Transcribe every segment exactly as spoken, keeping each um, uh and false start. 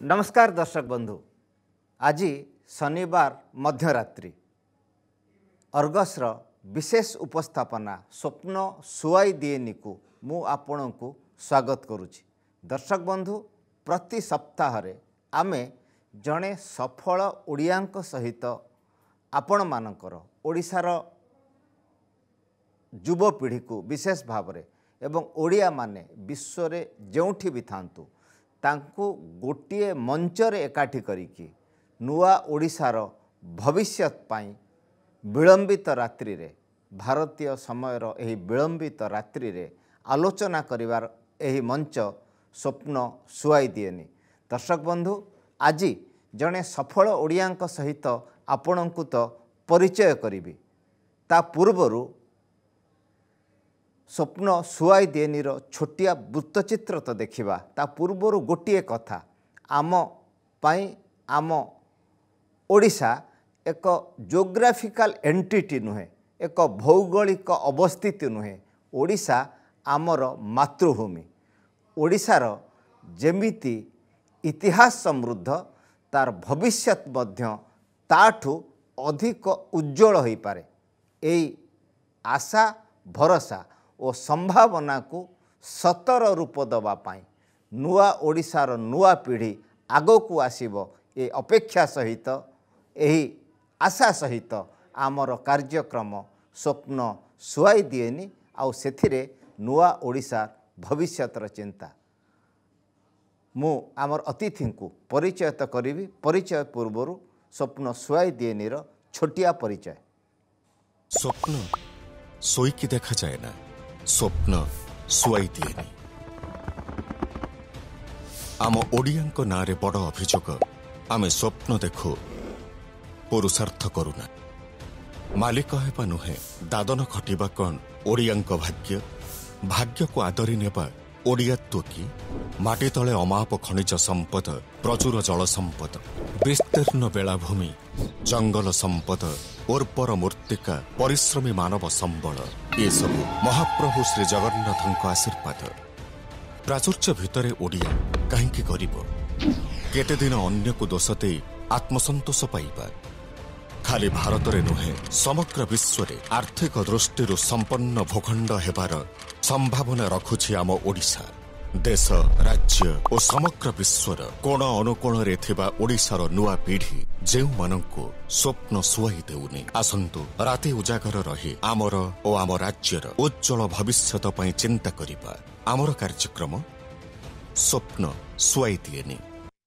नमस्कार दर्शक बंधु, आज शनिवार मध्यरात्रि अर्गसर विशेष उपस्थापना स्वप्न सुआई दिएनी को मु आपण को स्वागत करुछि। दर्शक बंधु, प्रति सप्ताह रे आमे जड़े सफल ओडियांक सहित आपण मानकर ओडिशार युवपीढ़ी को विशेष भाव रे एवं ओडिया माने विश्व रे जोंठी भी थांतु तांको गोटे मंचर एकाठी करिकी नुआ ओडिशार भविष्यत पाई विलंबित रात्रि रे भारतीय समयर एही विलंबित रात्रि रे आलोचना करिवार एही मंच स्वप्न सुआई दिएनी। दर्शक बंधु, आज जड़े सफल ओडियांक सहित आपणंकु तो परिचय करिबी, ता पूर्वरु स्वप्न सुआई दिएनीर छोटिया वृत्तचित्र तो देखिबा। ता पूर्वरु गोटिए कथा, आम पाई आम ओडिशा एक जोग्राफिकल एंटिटी नुहे, एक भौगोलिक अवस्थिति नुहे। ओडिशा आमर मातृभूमि। ओडिशार जेमिति इतिहास समृद्ध, तार भविष्यत मध्य ताठू अधिक उज्जवल हो पारे। एई आशा भरोसा और संभावना को सतर रूप दबा पाई नुआ ओडिशार नुआ पीढ़ी आगो को आसीबो, ए अपेक्षा सहित एही आशा सहित आमर कार्यक्रम स्वप्न सुआई दिएनी। आउ सेथिरे नुआ ओडिशार भविष्यतर चिंता। मु आमर अतिथि को परिचय तो करी। परिचय पूर्वर स्वप्न सुआई दिएनीर छोटिया परिचय। स्वप्न सोईकी देखा जाए ना, स्वप्न सुआई दिएनी। आम ओडियांको नारे बड़ अभियोग, आमे स्वप्न देखु पुरुषार्थ करुना। मालिक हेबा नुहे, दादन खटिबा कौन ओडियांको भाग्य। भाग्य को आदरी नेबा ओडियात्व की। माटी तले अमाप खनिज संपद, प्रचुर जल संपद, विस्तीर्ण बेलाभूमि, जंगल संपद, उर्वर मूर्तिका, परिश्रमी मानव संबल, ये सब महाप्रभु श्री जगन्नाथ आशीर्वाद। प्राचुर्य भितरे ओडिया कहीं गरीब, केते दिन अन्य को दोष दे आत्मसंतोष पाइबा। खाली भारत रे नुहे, समग्र विश्व रे आर्थिक दृष्टि संपन्न भूखंड हेबार संभावना रखुछि आम ओडिशा। देश राज्य और समग्र विश्वर कोण अनुकोण रे थिबा ओडिशार नुआ पीढ़ी जेउ मानंको स्वप्न सुआई देउनी। आसंतु राति उजागर रही आमर और आम राज्यर उज्जवल भविष्यत पई चिंता करिबा। आमर कार्यक्रम स्वप्न सुआई दिएनी।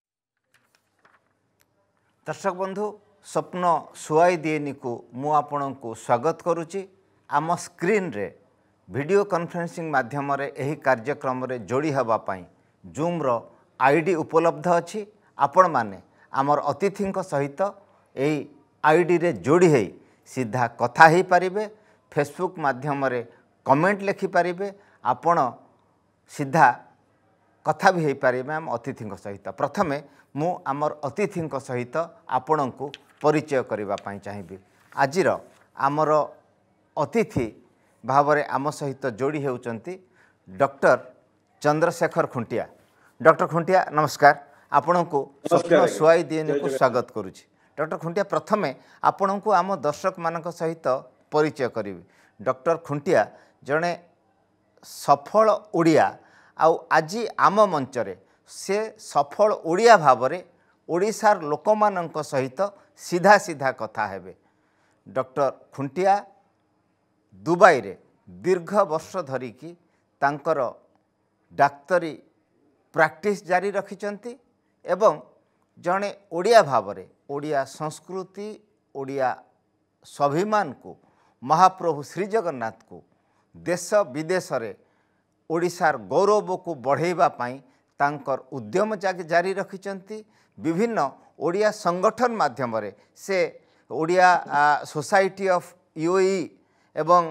दर्शक बंधु, स्वप्न सुआई दिएनी को मु आपण को स्वागत करुची। आम स्क्रीन रे वीडियो कॉन्फ्रेंसिंग माध्यम रे एही कार्यक्रम रे जोड़ी हवा पाई जूम रो आईडी उपलब्ध अछि। आपण माने आमर अतिथि सहित एही आईडी रे जोड़ी है सीधा कथा ही पारिबे। फेसबुक माध्यम रे कमेंट लिखि पारिबे। आपण सीधा कथा भी हो पारिबे आम अतिथि सहित। प्रथमे मु आमर अतिथि सहित आपण को परिचय करबा पाई चाहिबी। आजिर आमर अतिथि भावरे आम सहित जोड़ी होउचंती डॉक्टर चंद्रशेखर खुंटिया। डॉक्टर खुंटिया नमस्कार, आपण को स्वप्न सुआई दिएनी को स्वागत करुछि। डॉक्टर खुंटिया, प्रथमे आपण को आम दर्शक मानक सहित परिचय करिवि। डॉक्टर खुंटिया जड़े सफल ओडिया, आउ आज आम मंचरे से सफल ओडिया भावरे ओडिशार लोकमानंक सहित सीधा सीधा कथा हेबे। डॉक्टर खुंटिया दुबई रे दीर्घ वर्ष धरिकी तांकर डाक्तरी प्रैक्टिस जारी रखिचंती एवं जड़े ओडिया भावरे ओडिया संस्कृति ओडिया स्वाभिमान को महाप्रभु श्री जगन्नाथ को देश विदेश रे ओडिशार गौरव को बढ़ाइबा पाई तांकर उद्यम जारी रखिचंती। विभिन्न ओडिया संगठन माध्यम रे से ओडिया सोसाइटी ऑफ यूई एवं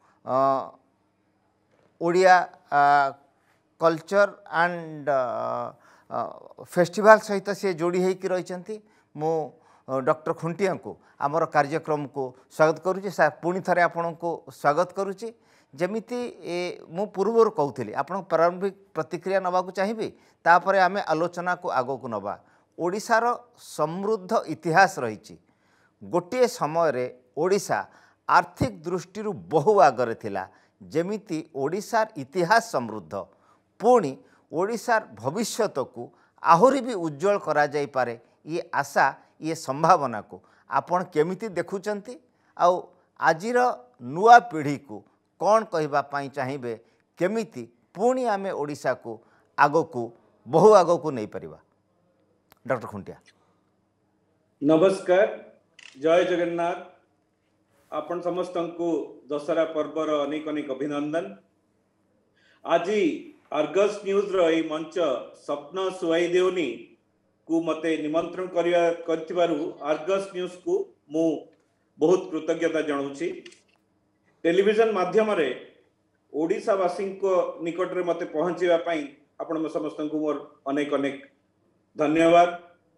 ओडिया कल्चर एंड फेस्टिवल सहित से जोड़ी होकर रही। मु डॉक्टर खुंटिया को आमर कार्यक्रम को स्वागत करुच्ची। सर पुणी थे आपण को स्वागत करुच्ची। जमिति मु पूर्वर कहूली आप प्रारंभिक प्रतिक्रिया नवा चाहिए, तापर आम आलोचना को आग को नवा। ओडिशार समृद्ध इतिहास रही। गोटे समय रे ओडिशा आर्थिक दृष्टि बहु आगरे थिला, जेमिति ओडिशार इतिहास समृद्ध पुणी ओडिशार भविष्यत को आहुरी भी उज्जवल करा जाई पारे ये आशा ये संभावना को आपण केमिति देखुचंती आउ आजिर नुआ पीढ़ी को कौन कहबा पाई चाहिए केमिति पुणी आमे ओडिशा को आगो को बहु आगो को नहीं परिबा। डॉक्टर खुंटिया नमस्कार, जय जगन्नाथ। आपण समस्त को दशहरा पर्वर अनेक अनेक अभिनंदन। आज आर्गस न्यूज रो मंच स्वप्न सुहाई देउनी को मते निमंत्रण करिया करथिबारु आर्गस न्यूज को मु बहुत कृतज्ञता जनाऊँगी। टेलीविजन माध्यम रे ओडिशावासी को निकट रे मते पहुँचवा पाई आपण समस्त को मोर अनेक अनेक धन्यवाद।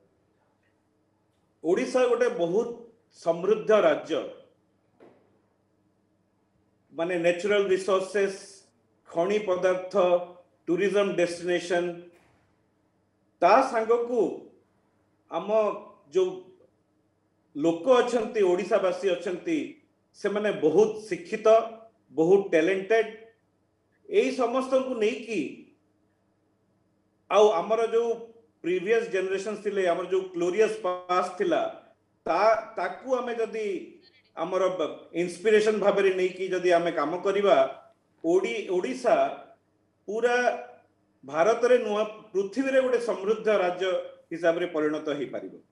ओडिशा गोटे बहुत समृद्ध राज्य, माने नेचुरल रिसोर्सेस, खनि पदार्थ, टूरिज्म डेस्टिनेशन, ता सांग को आम जो लोक अच्छंती ओडिशावासी अच्छंती से माने बहुत शिक्षित, बहुत टैलेंटेड, यही समस्त को नहीं कि आउ आमर जो प्रीवियस जनरेशन थिले, आमर जो ग्लोरियस पास्ट थिला ता ताकू आमे जदी आमर इंस्पिरेशन भाबरे नहीं कि जदी आमे काम करिवा, ओडी ओडिशा पूरा भारत रे नुआ पृथ्वी रे गोटे समृद्ध राज्य हिसाब रे परिणत हो पारिबो।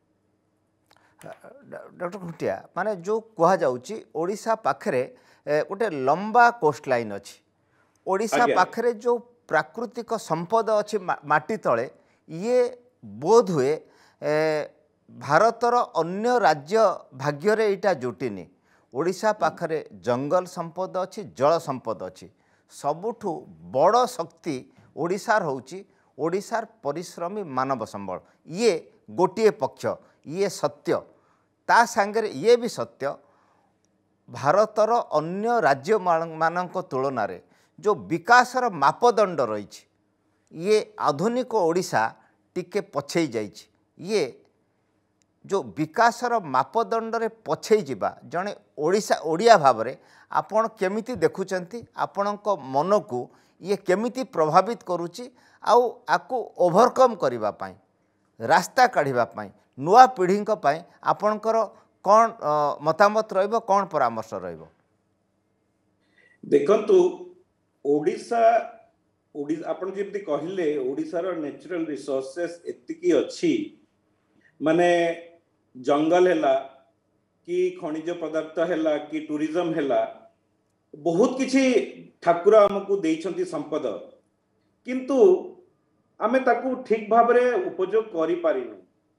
डॉक्टर खुंटिया माने जो कहा जाउची ओडिशा पाखरे गोटे लंबा कोस्ट लाइन अच्छी, ओडिशा पाखरे जो प्राकृतिक संपद अच्छी माटी तले ये बोध हुए भारतर अन्य राज्य भाग्य रे इटा जुटिनी। ओडिशा पाखरे जंगल संपद अच्छी, जल संपद अच्छी, सबुठु बड़ शक्ति ओडिशार होउची ओडिशार परिश्रमी मानव संबल। ये गोटिए पक्ष, ये सत्य। ता सांगरे ये भी सत्य भारतर अन्य राज्य मानक तुलन रे जो विकासर मापदंड रही, ये आधुनिक ओडिशा टिके पछई जाइछि। ये जो विकासर मापदंड रे पछई जिबा जने ओडिशा ओडिया भाव रे आपण केमिति देखुचंती, आपणक मन को ये केमिति प्रभावित करूची आउ आको ओवरकम करिबा पाई, रास्ता काढ़िबा पाई, नुआ पीढ़ी पाई आपणकर कौन मतामत रहिबो, कौन परामर्श रहिबो? देखंतु ओडिशा ओडिशा आपण जेमति कहिले ओडिशार नेचुरल रिसोर्सेस एतिकी अछि, माने जंगल हैला कि खनिज पदार्थ हैला कि टूरिज्म हैला, बहुत किछि ठाकुर हमकु देइछंती संपद, किंतु आमे ताकू ठीक भाव रे उपयोग करि पारिनु।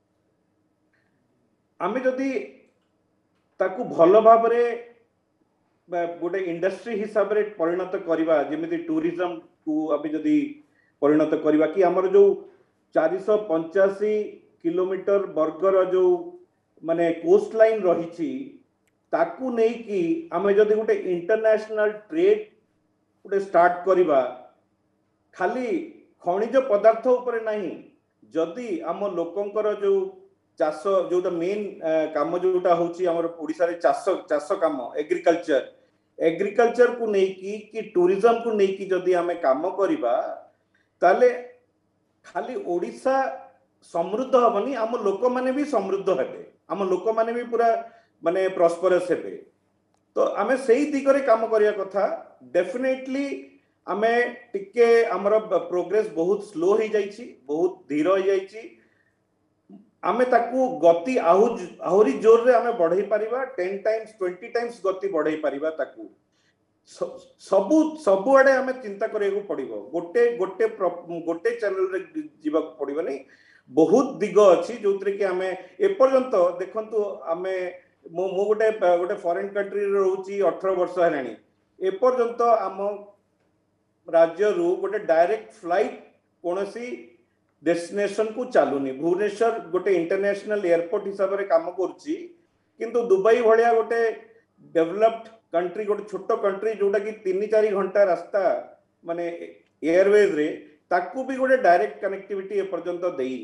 आमे जदि ताकू भल भाव रे गोटे इंडस्ट्री हिसाब रे परिणत करिबा, जेमिति टूरिज्म को अभी जदि परिणत करिबा कि हमर जो चार सौ पचासी किलोमीटर वर्गर जो माने कोस्ट लाइन रही ताकू नहीं कि आमे जदि गोटे इंटरनेशनल ट्रेड गोटे स्टार्ट करिबा, खाली खनिज पदार्थ उपरे नहीं, जदि आम लोकंकर जो चाष जोटा मेन काम जोटा होची हमर ओडिसा रे चाष चाष काम एग्रीकल्चर एग्रीकल्चर को नहीं कि कि टूरिज्म को नहीं कि जदि आमे काम करिबा ताले खाली ओडिशा समृद्ध हबनी, आम लोक माने भी समृद्ध हेबे, आम लोक माने भी पूरा माने प्रॉस्परस हेबे। तो आमे सही दिगरे काम करिया कथा। डेफिनेटली आमे टिके हमर प्रोग्रेस बहुत स्लो हो जाइछि, बहुत धीर हो जाइछि। आमे ताकू गति आहु आहुरी जोर रे आमे बढ़ाई परिबा, टेन टाइम्स ट्वेंटी टाइम्स गति बढ़ाई परिबा। ताकू सबु सबु आडे आमे चिंता करिया पड़िबो, गोटे गोटे गोटे चैनल रे जीवा पड़िबो नहीं, बहुत दिग अछि जोतरे कि आमे एपर्यंत देखंतु आमे मो मो गोटे गोटे फॉरेन कंट्री रे रहउची अठारह वर्ष हेलानी, एपर्यंत आम राज्य रु गोटे डायरेक्ट फ्लाइट कोनोसी डेस्टिनेशन को चालुनी। भुवनेश्वर गोटे इंटरनेशनल एयरपोर्ट हिसाब रे काम करूची, किंतु दुबई भलिया गोटे डेवलप्ड कंट्री, गोटे छोटो कंट्री जोटा कि तीन चार घंटा रास्ता माने एयरवेज रे, ताकू भी गोटे डायरेक्ट कनेक्टिविटी ए पर्यंत देइनी।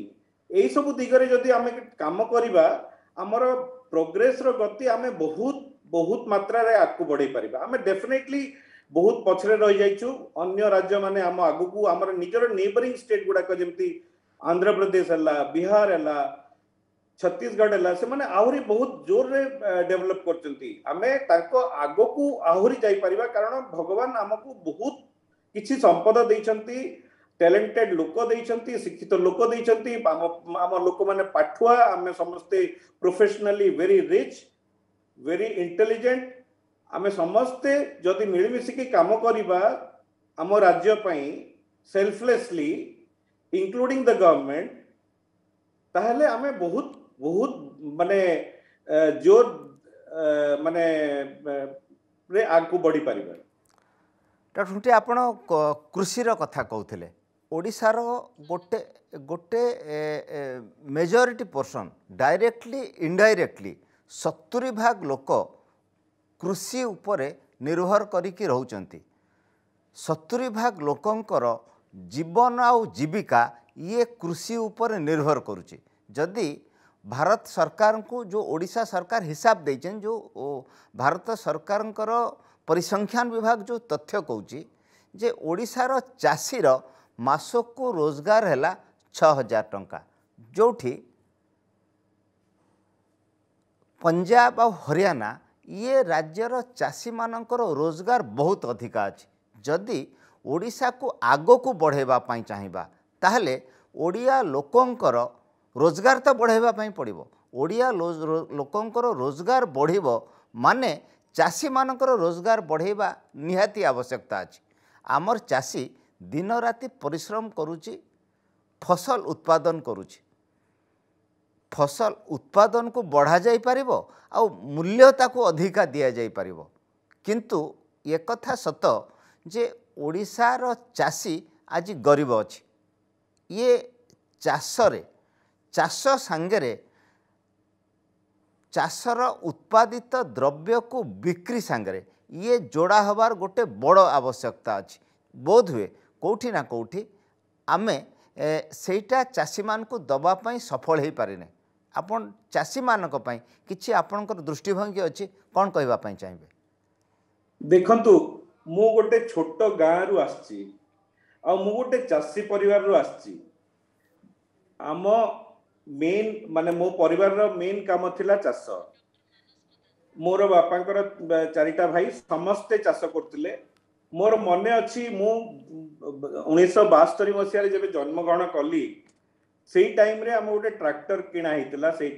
एई सब दिगरे जदि आमे काम करिबा हमर प्रोग्रेस रो गति आमे बहुत बहुत मात्रा रे आगु बढ़ाई परिबा। आमे डेफिनेटली बहुत पछरे रह जाइछु अन्य राज्य माने हम आगु को हमर निजर नेबरिंग स्टेट गुडा को जेमती आंध्र प्रदेश हला बिहार हला छत्तीसगढ़ हला से माने आहुरी बहुत जोर रे डेवलप करचंती। आमे ताको आगो को आहुरी जाई परिबा कारण भगवान हमकु बहुत किछि संपद दैछंती, टैलेंटेड लोक दैछंती, शिक्षित लोक दैछंती, आम आम लोक माने पाठुआ आमे समस्ते professionally very rich very intelligent आमे समस्ते जदि मिलमिशि की काम करिबा आम राज्य पई सेल्फलेसली इंक्लूडिंग द गवर्नमेंट ताहले आमे बहुत बहुत माने जोर माने रे आगु बढ़ी परिबा। डॉक्टर खुंटी आपण कृषिर कथा कहते ओडिशार गोटे गोटे मेजोरिटी पोर्शन डायरेक्टली इनडायरेक्टली सत्तरी भाग लोक कृषि उपरे निर्भर करिकी रहउचंती। सत्तरी भाग लोकंकर जीवन आउ जीविका ये कृषि उपरे निर्भर करुची। जदि भारत सरकार को जो ओडिशा सरकार हिसाब देचन जो भारत सरकारंकर परिसंख्यान विभाग जो तथ्य कहूँ जे ओडिशार चाषीर मासको रोजगार है छह हजार टंका जोठी पंजाब और हरियाणा ये राज्यर चाषी मानकर रोजगार बहुत अधिका अछि। जदि ओडिशा को आगो को बढ़ेबा पई चाहिबा ताहले ओडिया लोकंकर रोजगार तो बढ़ेबा पई पड़िबो। ओडिया लोकंकर रोजगार बढ़िबो माने चाषी मानकर रोजगार बढ़ेबा निहाती आवश्यकता अछि। आमर चाषी दिन राति परिश्रम करुची, फसल उत्पादन करुची। फसल उत्पादन को बढ़ा जाई परिबो आउ मूल्य ताको अधिका दिया जाई परिबो। किंतु ये कथा सत जे ओडिशार चाषी आज गरीब अछि। ये चाषरे चाष सांगरे चाषर उत्पादित द्रव्य को बिक्री सांगरे ये जोड़ा हबार गोटे बड़ आवश्यकता अछि। बोध हुए कौटी ना कौटी आमे सेटा चाषी मान को दबा पई सफल हो पारिने। आपण चाषी मानक पई किछि आपणकर दृष्टिभंगी अछि कोन कहबा पई चाहिबे? देखंतु मु गोटे छोट गाँ रु आछि आ मु गोटे चाषी परिवार रु आछि। आम मेन माने मो परिवार रो मेन काम थिला चाष। मोर बापांकर चारिटा भाई समस्ते चाष करथिले। मोर मने अछि मु उन्नीस सौ बास्तरी मसीह रे जब जन्म ग्रहण कली सेई टाइम रे हम गोटे ट्रैक्टर किना हितला से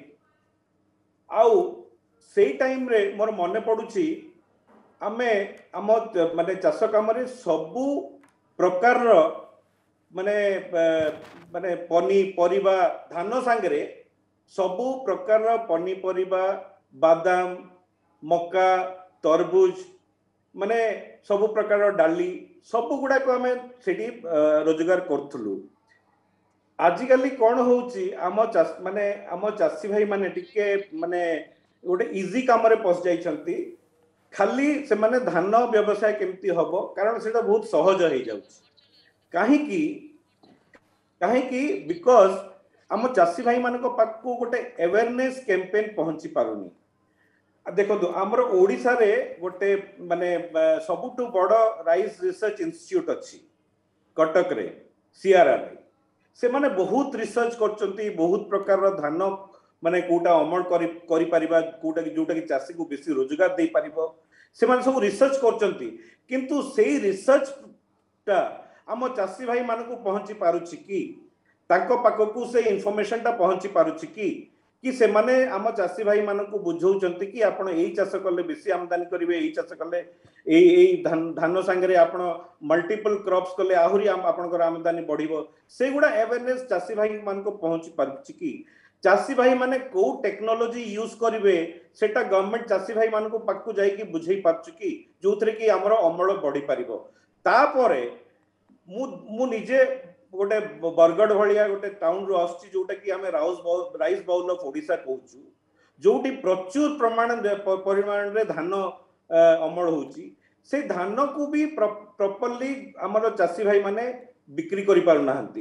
आउ सेई टाइम रे मोर मने पडुछि आमे आम माने चाष काम रे सबु प्रकार रो माने माने पनी परिबा धान सांगरे सबु प्रकार रो पनी परिबा बादाम मक्का तरबूज माने सबु प्रकार रो डाली सबु गुडा को आमे सेठी रोजगार करथुलु। आजिकाली कौन होउची आम चाष माने आम चाषी भाई माने टिके माने गोटे इजी काम रे पस जाइछंती। खाली से माने धान व्यवसाय केमती हबो कारण सेटा बहुत सहज हो जाउछ। काहे कि काहे कि बिकॉज आम चाषी भाई मान पाक को गोटे अवेयरनेस कैंपेन पहुंची पारुनी। देखो आमर ओडिशा रे गोटे माने सबुठु बड़ राइस रिसर्च इंस्टीट्यूट अछि कटक रे सीआरआर रे। से माने बहुत रिसर्च करचंती बहुत प्रकार रो धान माने कोटा अमल करि करि परिबा कोटा कि जोटा कि चाषी को बेसी रोजगार दे परिबो से माने सब रिसर्च करचंती। किंतु सेही रिसर्च ता आम चाषी भाई मान को पहुंची पारुछि कि ताको पाखकु से इनफॉरमेशन ता पहुंची पारुछि कि कि से माने आम चाषी भाई मान को बुझौचंती कि आपण एई चाष करले बेसी आमदानी करिवे एई चाष करले एई एई धान धान संगे आपण मल्टीपल क्रॉप्स करले आहुरी आपणकर आमदानी बढ़िबो। से गुडा अवेयरनेस चाषी भाई मान को पहुंची पारुछि कि चाषी भाई माने को टेक्नोलॉजी यूज करिवे सेटा गवर्नमेंट चाषी भाई मान को पाखकु जाई कि बुझेई पारुछि कि जोथरे कि हमर अमल बढ़ी पारिबो। तापरे मु मु निजे गोटे बरगढ़ भाया गोटे टाउन रु आसछि जोटा कि आमे राउस राइस बाउल ऑफ ओडिशा कहूछु जोटी प्रचुर प्रमाण परिमाण रे धान अमल होउछि। से धान को भी प्रॉपर्ली हमर चाषी भाई माने बिक्री करि पारु नाहंती।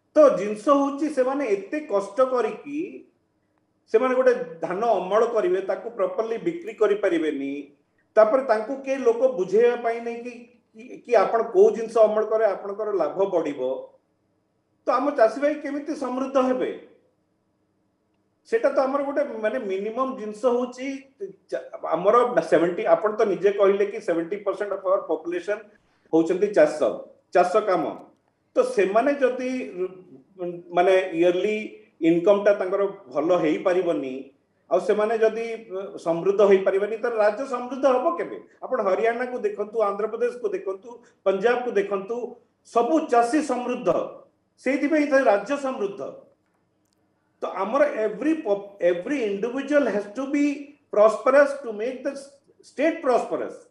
तो जिनस हूँ से माने एते कष्ट करिकी से माने गोटे धान अमल करेंगे ताकू प्रॉपर्ली बिक्री करि परिबेनी तापर तांकू के लोक बुझेया पाई नहीं कि कि आपण को जिनस अमल करे आपनकर लाभ बढ़िबो तो आम चाषी भाई केमिति समृद्ध हेबे सेटा तो हमर गोटे माने मिनिमम जिनस होची हमर सेवेंटी आपण तो निजे कहले कि seventy percent of our population होचंती चाष चाष काम तो से माने जदी माने इयरली इनकम टा तांकर भलो हेई परिबनी आ से माने जदी समृद्ध होई परिबनी तो राज्य समृद्ध हबो केबे आपण हरियाणा को देखंतु आंध्र प्रदेश को देखंतु पंजाब को देखंतु सबु चाषी समृद्ध सेति पे राज्य समृद्ध तो आमर every every individual has to be prosperous to make the state prosperous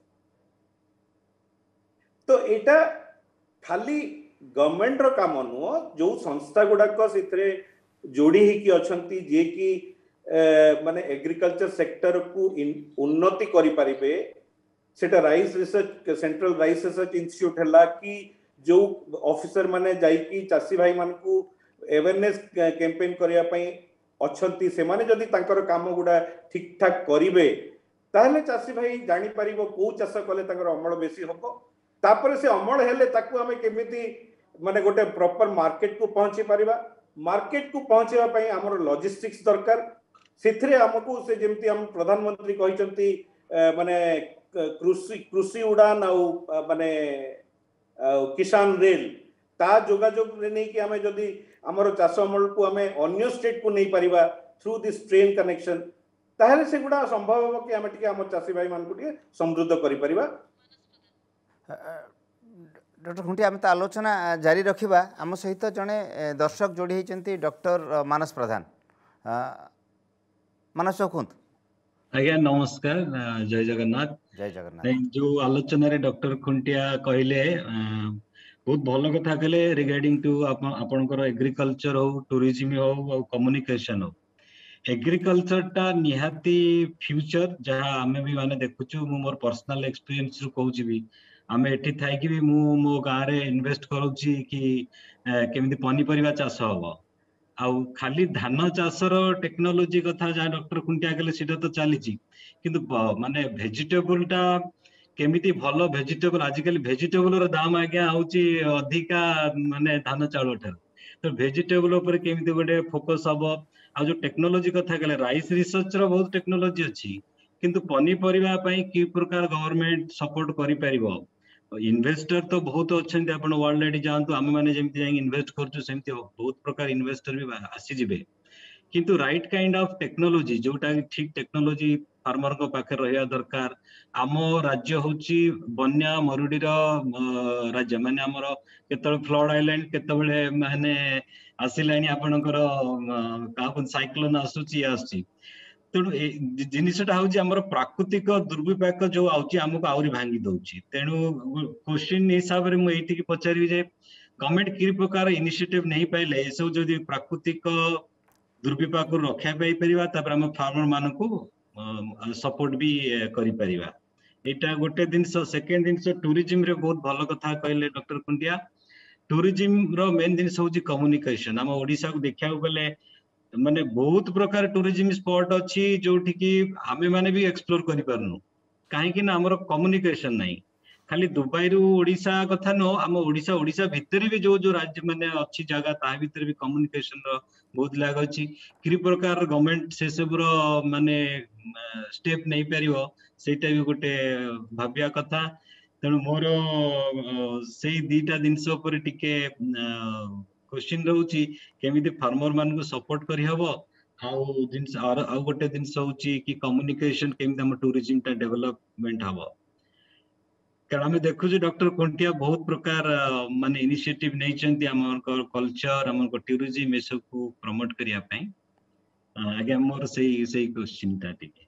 तो एटा खाली गवर्नमेंट रो काम नुह जो संस्था गुडाक से जोड़ी ही अछंती जे कि माने एग्रीकल्चर सेक्टर को उन्नति करि परिबे सेटा rice research central rice research institute हला कि जो ऑफिसर माने जाई कि चासी भाई मान को अवेयरनेस कैंपेन करिया पई अछंती से माने जदी तांकर काम गुडा ठीक ठाक करिवे ताहले चासी भाई जानि परिबो को चाष कले तांकर अमल बेसी हबो तापर से अमल हेले ताकू हमें केमिति माने गोटे प्रॉपर मार्केट को पहुंची परिबा मार्केट को पहुंचेवा पई हमर लॉजिस्टिक्स दरकार सेथरे हमकु से जेमति हम प्रधानमंत्री कहिसंती माने कृषि कृषि उड़ान आ माने किसान रेल ता जोगाजोग रे नै कि हमें जदी हमर चाष अमल को हमें अन्य स्टेट को नै परिबा थ्रू दिस ट्रेन कनेक्शन ताहले से गुडा संभव हो कि हमें टिके हमर चाषी भाई मान को टिके समृद्ध करि परिबा। डॉक्टर खुंटी आम तो आलोचना जारी रखा आम सहित जड़े दर्शक जोड़ी होती डॉक्टर मानस प्रधान मानस कहतु आज्ञा नमस्कार जय जगन्नाथ जय जगन्नाथ जो आलोचना रे डॉक्टर खुंटिया कहले बहुत भल कथा कहले रिगार्डिंग टू आपनकर एग्रीकल्चर हो टूरिज्म हो कम्युनिकेशन हो एग्रीकल्चर टा निहाती फ्यूचर जहाँ आमे भी माने देखुछु मु मोर पर्सनल एक्सपीरियंस रु कहूची भी आमे एठी थाई कि भी मु मो गाँ रे इन्वेस्ट करूची कि केमिति पनीपरिया चाष हबो आउ खाली धान चाषर टेक्नोलोजी कथा जहाँ डॉक्टर खुंटिया कहले सेटा तो चलीची किंतु माने वेजिटेबल टा केमिति भलो वेजिटेबल आजिकल वेजिटेबल रो दाम आज्ञा होची अधिका माने धान चाउल ठार तो वेजिटेबल ऊपर केमिति गोटे फोकस हबो आ जो टेक्नोलोजी कथा कहले राइस रिसर्च रो बहुत टेक्नोलोजी अछि किंतु पनीपरिया पई कि प्रकार गवर्नमेंट सपोर्ट करि परिबो इन्वेस्टर तो बहुत अच्छा आप वर्ल्ड एडी जातु आम मैंने जमी इन्वेस्ट कर सेमती बहुत प्रकार इन्वेस्टर भी आसीजे किंतु राइट काइंड ऑफ टेक्नोलोजी जोटा ठीक टेक्नोलोजी फार्मर को पाखे रहा दरकार आम राज्य होची बन्या मरुडी राज्य माने आमर केतबे फ्लड आइलैंड केतबे माने आसिलानी आपनकर का साइक्लोन आसुची आसुची तेणु जिनटा हूँ आमर प्राकृतिक दुर्विपाक जो आउची आमको आहरी भांगी दउची तेणु क्वेश्चन हिसाब से मुझे पचारि जे गवर्नमेंट कि प्रकार इनिशिएटिव नहीं पाइले ए सब जदि प्राकृतिक दुर्विपाक रक्षा पाई परिबा तापर हम फार्मर मान को सपोर्ट भी करि परिबा एटा गोटे दिन सेकेंड दिन टूरिज्म रे बहुत भल कथा कहले डॉक्टर खुंटिया टूरिज्म रो मेन दिन होची कम्युनिकेशन हम ओडिसा को देखा गले माने बहुत प्रकार टूरिज्म स्पॉट अच्छी जो कि आमे माने भी एक्सप्लोर करि परनु काहे कि ना हमर कम्युनिकेशन नहीं खाली दुबई रु ओडिसा कथा नो हम ओडिसा ओडिसा भितर भी जो जो राज्य माने अच्छी जगह ता भितर भी कम्युनिकेशन रो बहुत लाग अछि कि प्रकार गवर्नमेंट से सब रो माने स्टेप नहीं परिवो सेटा भी गोटे भाबिया कथा तेणु मोर से दीटा जिनस पर टिके क्वेश्चन रहउची केमिति फार्मर मान को सपोर्ट करि हबो आउ जिनस आउ गोटे जिनस होची कि कम्युनिकेशन केमिति हम टूरिज्म टा डेवलपमेंट हबो कारण आम देखु डॉक्टर खुंटिया बहुत प्रकार माने इनिशिएटिव नहीं चंती हमर कल्चर हमर टूरिज्म ए सब को प्रमोट करिया पई आगे मोर सही सही क्वेश्चन ता टिके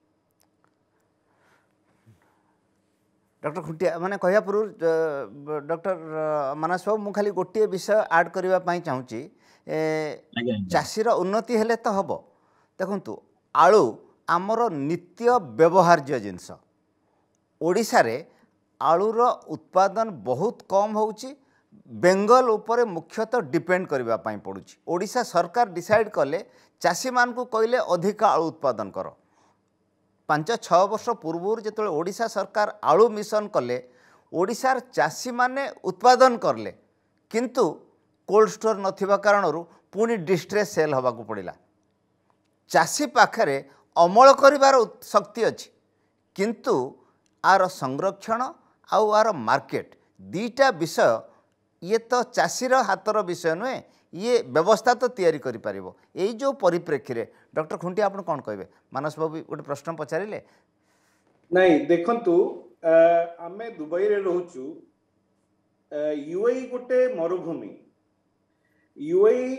डॉक्टर खुंटिया माने कहया पूर्व डॉक्टर मानस बाबू मु खाली गोटे विषय ऐड करबा पई चाहूची चाषीर उन्नति हेले तो हम देखु आलू आमर नित्य व्यवहार्य जिनस ओडिशा रे आलूर उत्पादन बहुत कम होउची बेंगल उपरे मुख्यतः डिपेंड करबा पई पड़ुछि। ओडिशा सरकार डिसाइड कले चासी मान को कहले अधिक आलू उत्पादन कर। पांच छः वर्ष पूर्व जो ओडिशा सरकार आलू मिशन कले ओडिशार चासी माने उत्पादन करले किंतु कोल्ड स्टोर नथिबा कारणरू पुणी डिस्ट्रेस सेल हवा को पड़िला। चासी पाखरे अमल करिवार शक्ति अछि किंतु आर संरक्षण आउ आर मार्केट दीटा विषय ये तो चाषीर हाथर विषय नुहे, ये व्यवस्था तो तैयारी करि परिबो। एई जो परिप्रेक्षी रे डॉक्टर खुंटी आपण कोन कहबे? मानस बाबू गोटे प्रश्न पचारिले। नहीं देखंतु आमे दुबई रे रहउचु, यूएई गोटे मरुभूमि, यूएई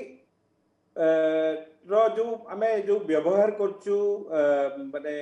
रो जो आमे जो व्यवहार करचु माने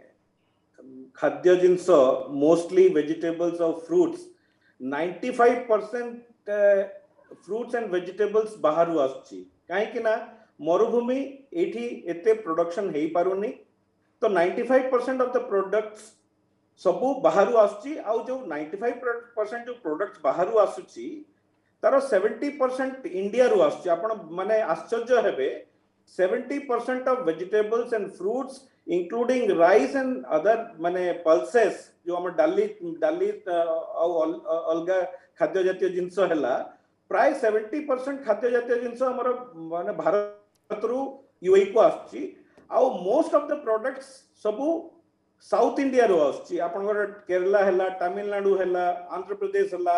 खाद्य जिंस मोस्टली वेजिटेबल्स और fruits ninety-five percent fruits and vegetables बाहर आसुची काहे कि ना मरुभूमि एठी एते प्रोडक्शन हेई पारुनी तो ninety-five percent of the products सबु बाहर आसुची आउ जो ninety-five percent जो प्रोडक्ट्स बाहर आसुची तारो seventy percent इंडिया रु आसुची। आपण माने आश्चर्य हेबे seventy percent of vegetables and fruits including rice and other माने पल्सेस जो हम डाली डाली अलगा खाद्य जातीय जिनस हैला प्राय seventy percent खाद्य जातीय जिनस हमर माने भारत रु यूएई को आछि आउ मोस्ट ऑफ द प्रोडक्ट्स सबु साउथ इंडिया रु आछि। आपण केरला हैला, तमिलनाडु हैला, आंध्र प्रदेश हैला,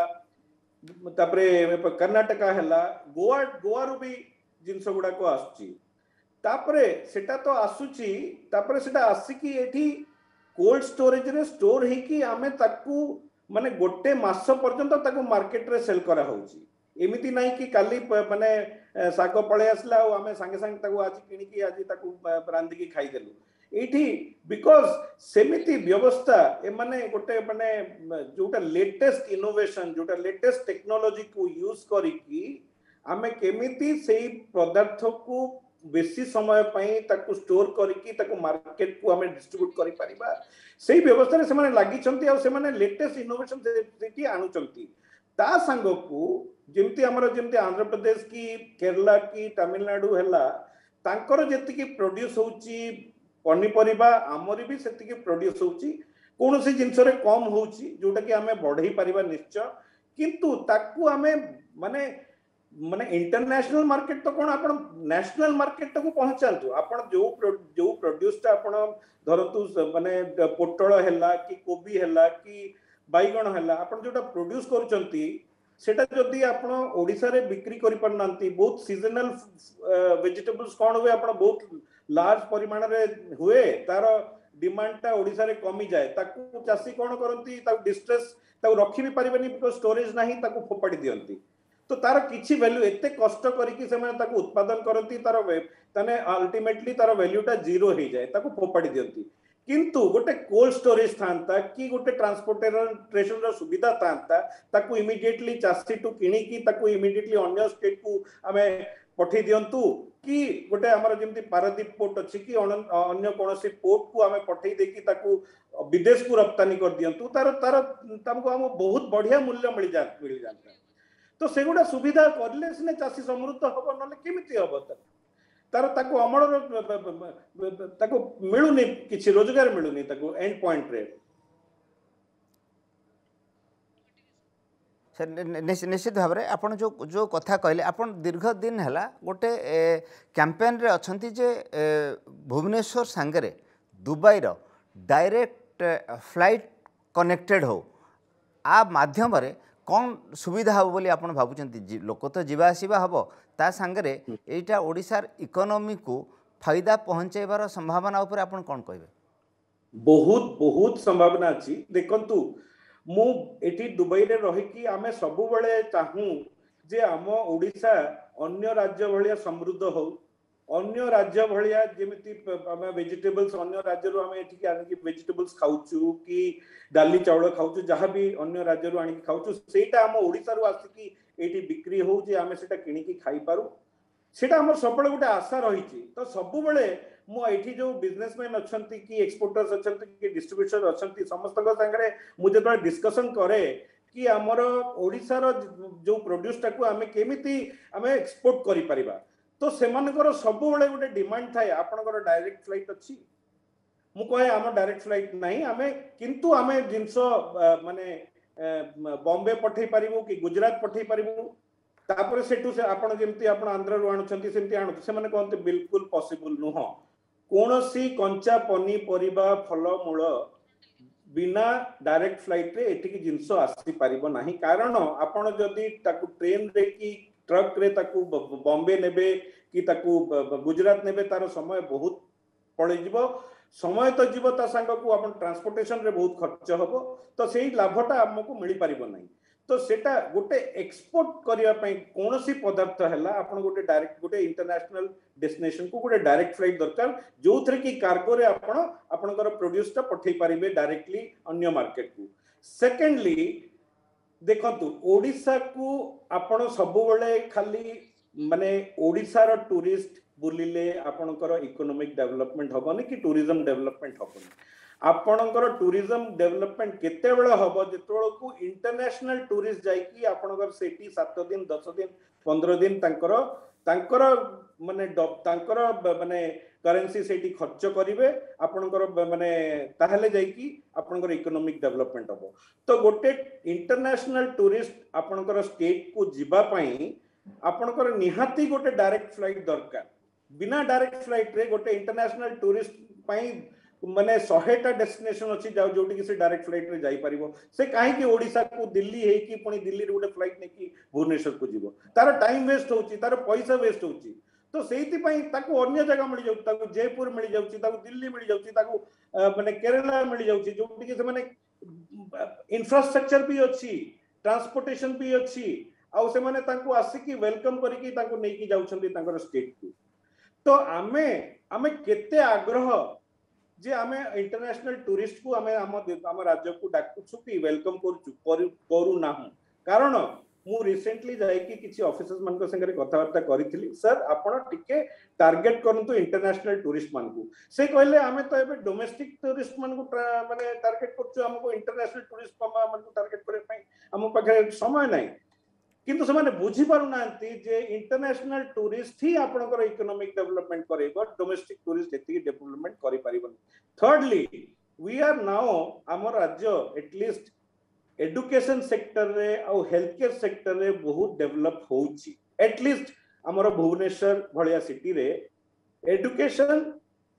तापरे कर्नाटका हैला, गोवा गोवा रु भी जिनस गुडा को आछि। तापरे सेटा तो आसुची तापरे सेटा आसिकी एठी कोल्ड स्टोरेज रे स्टोर हे कि आमे ताकू माने गोटे मास पर्यंत ताकू मार्केट रे सेल करा होउची। एमिति नाही कि काली माने साग पळे आसला और आमे संगे संगे ताकू आज किनी कि आज ताकू रांधी की खाई देलु एठी बिकॉज़ सेमिति व्यवस्था ए माने गोटे माने जोटा लेटेस्ट इनोवेशन जोटा लेटेस्ट टेक्नोलॉजी को यूज करी कि आमे केमिति सेही पदार्थ को बेसी समय पई ताकू स्टोर करिकी ताकू मार्केट को हमें डिस्ट्रीब्यूट करि परिबा सेही व्यवस्था रे से माने लागि छंती आ से माने लेटेस्ट इनोवेशन सेठी आनु छंती। ता संग को जेमती हमर जेमती आंध्र प्रदेश की केरला की तमिलनाडु हैला तांकर जेति की प्रोड्यूस होउची पनी परिबा हमर भी सेति की प्रोड्यूस होउची कोनोसी जिंस रे कम होउची जोटा कि हमें बढ़ई परिबा निश्चय किंतु ताकू हमें माने माने इंटरनेशनल मार्केट तो कोन आपण नेशनल मार्केट को पहुंचांतु आपण जो जो प्रोड्यूस ता आपण धरतु माने पोटळ हैला कि कोबी हैला कि बैगण हैला आपण जोटा प्रोड्यूस करचंती सेटा जदी आपण ओडिसा रे बिक्री करि परनांती बहुत सीजनल वेजिटेबल्स कोन हुए आपण बहुत लार्ज परिमाण रे हुए तार डिमांड ता ओडिसा रे कमी जाए ताकू चासी कोन करंती ता डिस्ट्रेस ता रखि भी परिबनी बिकॉज़ स्टोरेज नाही ताकू फोपाडी दियंती तो तार किछि वैल्यू एते कष्ट करिकि से माने ताकू उत्पादन करंती तार तने अल्टीमेटली तार वैल्यूटा जीरो हो जाए ताकू फोपाडी दियंती किंतु गोटे कोल्ड स्टोरेज थांता कि गोटे ट्रांसपोर्टेशन रो सुविधा थांता ताकू इमीडिएटली चासी टू किणी की ताकू इमीडिएटली अन्य स्टेट को हमें पठे दियंतु कि गोटे हमर जेमति पारादीप पोर्ट अछि कि अन्य कोनोसी पोर्ट को हमें पठे देकी ताकू विदेश को रप्तानी कर दियंतु तार तार तमको हम बहुत बढ़िया मूल्य मिल जा मिल जाता तो सेगुडा सुविधा करले सिने चासी समृद्ध हबो नले केमिति हबो तार ताको अमर ताको मिलुनी किछि रोजगार मिलुनी ताको एंड पॉइंट रे निश्चित भाव में आप जो जो कथा कहले आप दीर्घ दिन है गोटे कैंपेन रे अछंती जे भुवनेश्वर सांगरे दुबई रो डायरेक्ट फ्लाइट कनेक्टेड हो आ माध्यम रे कौन सुविधा हो बोली आप भावुं लोक तो जीवा आसवा हम ता सांगरे एटा ओडिशार इकोनॉमी को फायदा पहुंचाइबार संभावना उपर आप कौन कहबे? बहुत बहुत संभावना अच्छी देखंतु मु एटी दुबई रे रही कि आमे सबु बेले चाहू जे आम ओडिशा अन्य राज्य भलिया समृद्ध हो अन्य राज्य भलिया जेमिति आमे वेजिटेबल्स अन्य राज्य रो आमे एठी आनी कि वेजिटेबल्स खाउचु कि डाली चावल खाउचु जहां भी अन्य राज्य रो आनी खाउचु सेटा आम ओडिशा रो आसी कि एठी बिक्री हो जे आमे सेटा किनी कि खाई पारू सेटा हमर सबले गोटे आशा रही तो सबु बेले मु एठी जो बिजनेसमैन अछंती कि एक्सपोर्टर्स अछंती कि डिस्ट्रीब्यूटर अछंती समस्त संगे मु जब डिस्कशन करे कि आमर ओडिशा रो जो प्रोड्यूस टाकू आमे केमिति आमे एक्सपोर्ट करि परिबा तो सेमानकर सब बेले गोटे डिमांड थाए आपनकर डायरेक्ट फ्लाइट अछि मु कहे आम डायरेक्ट फ्लाइट नहीं आमे किंतु आमे जिंस माने बॉम्बे पठेई पारिबो कि गुजरात पठेई पारिबो तापर सेटू से आपण जेमती आपण आंध्र रु आणुछंती सेमती आणु से माने कहते बिल्कुल पॉसिबल नुह कोनोसी कंचा पनी परिबा फल मूल बिना डायरेक्ट फ्लाइट रे एटिकी जिंस आसी पारिबो नाही कारण आपण जदी ताकू ट्रेन रे की ट्रक रे ताकू बॉम्बे नेबे कि ताकू गुजरात नेबे तार समय बहुत पड़े जीवो समय तो जीव ता संग को अपन ट्रांसपोर्टेशन रे बहुत खर्च हबो तो सेही लाभटा हमको मिली पारिबो नाही तो सेटा गोटे एक्सपोर्ट करिया पई कोनोसी पदार्थ हैला अपन गोटे डायरेक्ट गोटे इंटरनेशनल डेस्टिनेशन को गोटे डायरेक्ट फ्लाइट दरकार जोथरे की कार्गो रे आपण आपनकर प्रोड्यूस ता पठेई पारिबे डायरेक्टली अन्य मार्केट को सेकेंडली देखंतु ओडिसा को आपण सब बेले खाली माने ओडिसा रो टूरिस्ट बुलिले आपनकर इकोनॉमिक डेवलपमेंट हबनी कि टूरिज्म डेवलपमेंट हबनी आपनकर टूरिज्म डेवलपमेंट केते बेले हबो जेतोळ को इंटरनेशनल टूरिस्ट जाई कि आपनकर सेठी सात दिन दस दिन पंद्रह दिन तांकर तांकर माने तांकर माने करेंसी सेठी खर्च करिवे आपनकर माने ताहले जाई कि आपनकर इकोनॉमिक डेवलपमेंट हबो तो गोटे इंटरनेशनल टूरिस्ट आपनकर स्टेट को जिबा पई आपनकर निहाती गोटे डायरेक्ट फ्लाइट दरकार बिना डायरेक्ट फ्लाइट रे गोटे इंटरनेशनल टूरिस्ट पई माने सौ डेस्टिनेशन अछि जाउ जोटी कि से डायरेक्ट फ्लाइट रे जाई परिबो से काहे कि ओडिसा को दिल्ली हे कि पुनी दिल्ली रे गोटे फ्लाइट ने कि भुवनेश्वर को जीवो तार टाइम वेस्ट होउची तार पैसा वेस्ट होउची तो सेहिति पई ताको अन्य जगह मिल जाउ ताको जयपुर मिल जाउची ताको दिल्ली मिल जाउची ताको माने केरला मिल जाउची जोटी कि से माने इंफ्रास्ट्रक्चर भी अछि ट्रांसपोर्टेशन भी अछि आ से माने ताको आसी कि वेलकम करी कि ताको नै कि जाउछंती ताकर स्टेट को तो आमे आमे केते आग्रह जे आमे इंटरनेशनल टूरिस्ट को आमे हम हम राज्य को डाकुछु कि वेलकम करछु करू ना कारण मु रिसेंटली जाय कि किछि ऑफिसर्स मान को संगे कथा वार्ता करिथिली सर आपण टिके टारगेट करंतु इंटरनेशनल टूरिस्ट मान को से कहले आमे तो एबे डोमेस्टिक टूरिस्ट मान को माने टारगेट करछु हमको इंटरनेशनल टूरिस्ट मान को टारगेट करे पई हम पाखे समय नाही किंतु से बुझी पारु नांती जे इंटरनेशनल टूरिस्ट ही आपनकर इकोनॉमिक डेवलपमेंट करेबो डोमेस्टिक टूरिस्ट एति डेवलपमेंट करि परिबन थर्डली वी आर नाउ हमर राज्य एटलीस्ट एजुकेशन सेक्टर रे और हेल्थ केयर सेक्टर रे बहुत डेवलप होउची एटलीस्ट हमर भुवनेश्वर भलिया सिटी रे एजुकेशन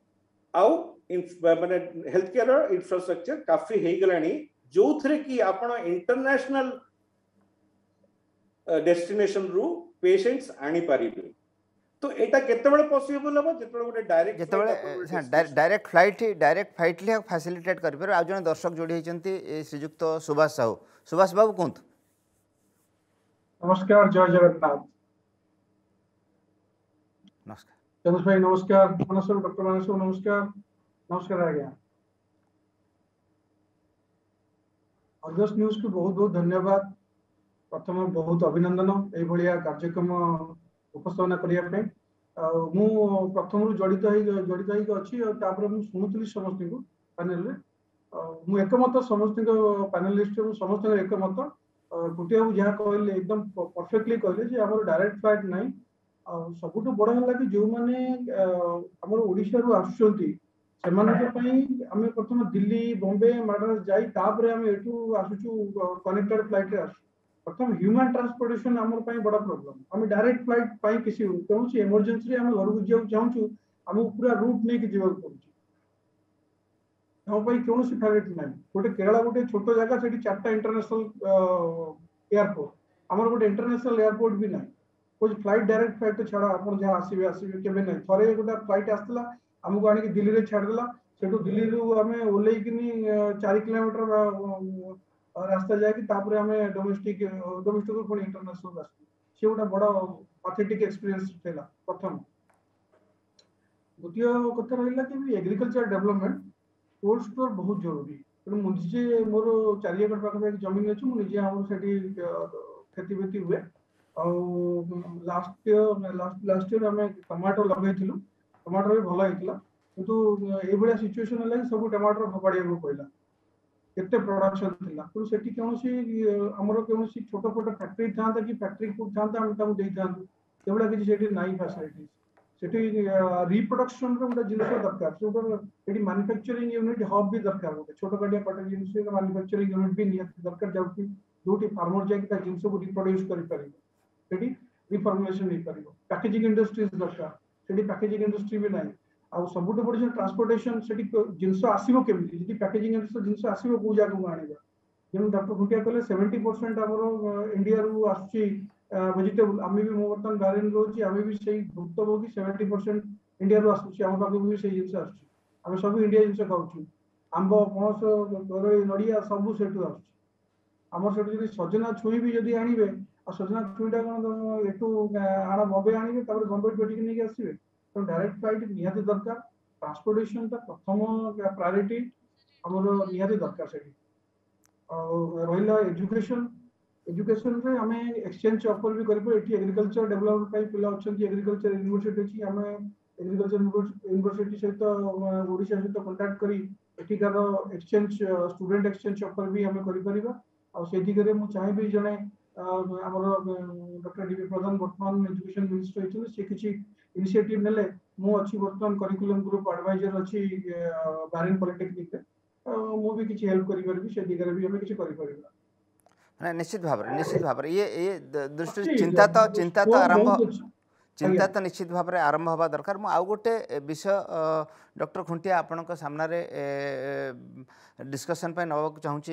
आउ माने हेल्थ केयर इंफ्रास्ट्रक्चर काफी हे गलानी जोथरे की आपण इंटरनेशनल डेस्टिनेशन रु पेशेंट्स आनी पारिबे तो एटा केतेबेले पॉसिबल हो जेतेबेले गोटे डायरेक्ट जेतेबेले डायरेक्ट फ्लाइट डायरेक्ट फ्लाइट ले फैसिलिटेट कर पर आ जने दर्शक जोड़ी हेचंती श्रीजुक्त सुभाष साहू सुभाष बाबू कोंत नमस्कार जय जगन्नाथ नमस्कार चंद्र भाई नमस्कार मनसर डॉक्टर मनसर नमस्कार नमस्कार आज्ञा अर्गस न्यूज को बहुत बहुत धन्यवाद प्रथम बहुत अभिनंदन ए भलिया कार्यक्रम उपस्थापना करिया मु प्रथम जड़ित जड़ित होगी अच्छी मु शुणुली समस्त को पैनल मु एकमत समस्त पैनलिस्ट समस्त एकमत गोटे बाबू जहाँ कहले एकदम परफेक्टली कहले आम डायरेक्ट फ्लाइट ना सब बड़ है कि जो मैंने आम ओडिशा रु आसुँच आम प्रथम दिल्ली बॉम्बे मद्रास जापर आम एठू आसुचु कनेक्टेड फ्लाइट रे आसु प्रथम ह्यूमन ट्रांसपोर्टेशन आमर पई बड़ा प्रॉब्लम आम डायरेक्ट फ्लाइट पई किसी कौन इमरजेंसी आम घर को जाऊ चाहूँ आम पूरा रूट नहीं कि जीवा पड़ुछि हम पई कौन फैसिलिटी ना गोटे केरला गोटे छोट जगह से चारटा इंटरनेशनल एयरपोर्ट आमर गोटे इंटरनेशनल एयरपोर्ट भी ना कुछ फ्लाइट डायरेक्ट फ्लाइट तो छाड़ा आप जहाँ आसवे आसवे केवे ना थे गोटे फ्लाइट आसला आमको आनिक दिल्ली रे छाड़देला सेठू दिल्ली रु आम ओल्लैकिनी चार किलोमीटर रास्ता जाकि तापर आम डोमेस्टिक डोमेस्टिक पुणी इंटरनेशनल आस से गोटे बड़ पैथेटिक एक्सपीरियंस था प्रथम द्वितीय कथा रहा कि एग्रीकल्चर डेवलपमेंट कोल्ड स्टोर बहुत जरूरी तेणु मुझे मोर चार एकड़ पाखे जमीन अच्छी मुझे आम से खेती बेती हुए लास्ट लास्ट लास्ट ईयर आम टमाटो लगे टमाटो भी भल होता किंतु ये सिचुएशन है सब टमाटो फोपाड़ा पड़ा केते प्रोडक्शन थिला तो सेठी कोनोसी हमरो कोनोसी छोटो छोटो फैक्ट्री थांता कि फैक्ट्री को थांता हम तम देई थां एवडा कि सेठी नाइ फैसिलिटीज सेठी रिप्रोडक्शन रो गोटे जिनिस दरकार सेठी एठी मैन्युफैक्चरिंग यूनिट हब भी दरकार गोटे छोटो काटिया कटर जिनिस रो मैन्युफैक्चरिंग यूनिट भी नियत दरकार जाउकी दोटी फार्मर जाके ता जिनिस को रिप्रोड्यूस करि परिबो सेठी रिफॉर्मुलेशन नहीं परिबो पैकेजिंग इंडस्ट्रीज दरकार सेठी पैकेजिंग इंडस्ट्री भी नाही आ सबुठ बड़ जो ट्रांसपोर्टेशन सेठी जिनिस आसीबो केमिति जदि पैकेजिंग इंडस्ट्री जिनिस आसीबो को जागु आनिबा जेन डॉक्टर खुंटिया कहले सेवेंटी परसेंट हमरो इंडिया रु आछि वेजिटेबल आमे भी मोबर्तन बारेन रोची आमे भी सेही भुक्तभोगी सेवेंटी परसेंट इंडिया रु आछि हम पाके भी सेही जिनिस आछि आमे सब इंडिया जिनिस खाउछु आंबो पणस गरई नडिया सब सेठु आछि हमर सेठु जदि सजना छुई भी जदि आनिबे आ सजना छुईटा कोन एटू आना बम्बे आनिबे तापर बम्बे पेटी नेकी आसीबे तो डायरेक्ट फ्लाइट निहाती दरकार ट्रांसपोर्टेशन ता प्रथम प्रायोरिटी हमरो निहाती दरकार सेठी रहिला एजुकेशन एजुकेशन रे हमें एक्सचेंज ऑफर भी करबो एठी एग्रीकल्चर डेवलपमेंट पाई पिला अछन एग्रीकल्चर यूनिवर्सिटी अछि हमें एग्रीकल्चर यूनिवर्सिटी सहित ओडिशा सहित कांटेक्ट करी एठी का एक्सचेंज स्टूडेंट एक्सचेंज ऑफर भी हमें करि परिबा आ सेठी करे मु चाहे भी जने हमरो डॉक्टर डीबी प्रधान वर्तमान एजुकेशन मिनिस्टर अछि से किछि इनिशिएटिव नेले मु अछि वर्तमान करिकुलम ग्रुप एडवाइजर अछि बारेन पॉलिटेक्निक रे मु भी किछि हेल्प करि परबी से दिगरे भी हमें किछि करि परबा ना निश्चित भाव निश्चित भाव ये ये दृष्टि चिंता तो चिंता तो आरंभ चिंता तो निश्चित भाव आरंभ हवा दरकार मु आउ गोटे विषय डॉक्टर खुंटिया आपनक सामना रे डिस्कशन पे नवा को चाहूची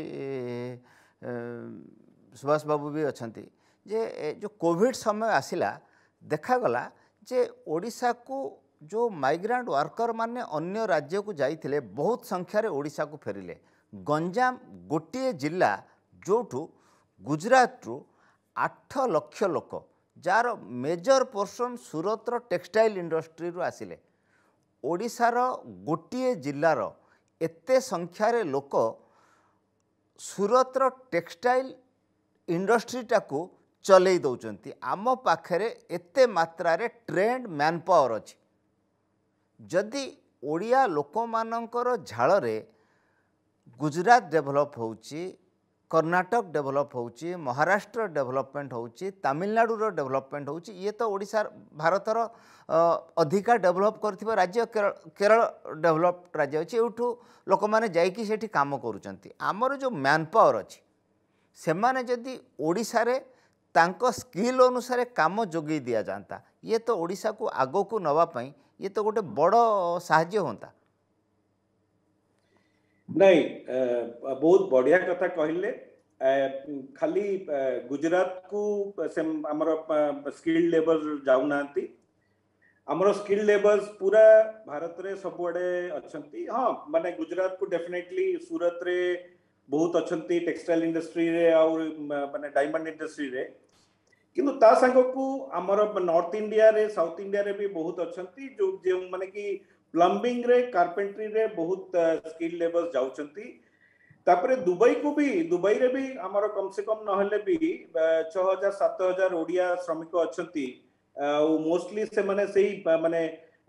सुभाष बाबू भी अछंती जे जो कोविड समय आसिला देखा गला जे ओडिशा को जो माइग्रेंट वर्कर माने अन्य राज्य को जाइथिले बहुत संख्या रे ओडिशा को फेरिले गंजाम गोटे जिला जोठू गुजरात रु आठ लाख लोक जार मेजर पोर्शन सूरत रो टेक्सटाइल इंडस्ट्री रु आसिले ओडिशार गोटे जिलार एते संख्या रे लोक सूरत रो टेक्सटाइल इंडस्ट्री टाकू चलई दौरान आम पाखरे एते मात्रा रे ट्रेंड मैन पावर अच्छी जदि ओडिया लोक मानकर झाल रे गुजरात डेभलप होउची कर्नाटक डेभलप होउची महाराष्ट्र डेभलपमेंट होउची तमिलनाडु रो डेभलपमेंट होउची ये तो ओडिशा भारतर अधिका डेभलप करथिबा राज्य केरल केरल डेभलप राज्य अछि एठू लोक माने जाईकी सेठी काम करूचंती हमर जो मैन पावर अछि से माने जदि ओडिशा रे तांको स्किल अनुसार काम जोगी दिया जाता ये तो ओडिशा को आगो को नवा पई ये तो गोटे बड़ साहाय्य होता नहीं बहुत बढ़िया कथा कहले खाली गुजरात को हमर स्किल लेबर जाऊ नांती हमर स्किल लेबर्स पूरा भारत रे सबुआडे अछंती हां माने गुजरात को डेफिनेटली सूरत रे बहुत अछंती टेक्सटाइल इंडस्ट्री रे और माने डायमंड इंडस्ट्री रे किंतु ता संग को हमर नॉर्थ इंडिया रे साउथ इंडिया रे भी बहुत अछंती जो जो माने कि प्लम्बिंग रे कार्पेंट्री रे बहुत स्किल लेबर्स जाउचंती तापरे दुबई को भी दुबई रे भी हमर कम से कम नहले भी छह हज़ार सात हज़ार ओडिया श्रमिक अछंती मोस्टली से माने सही माने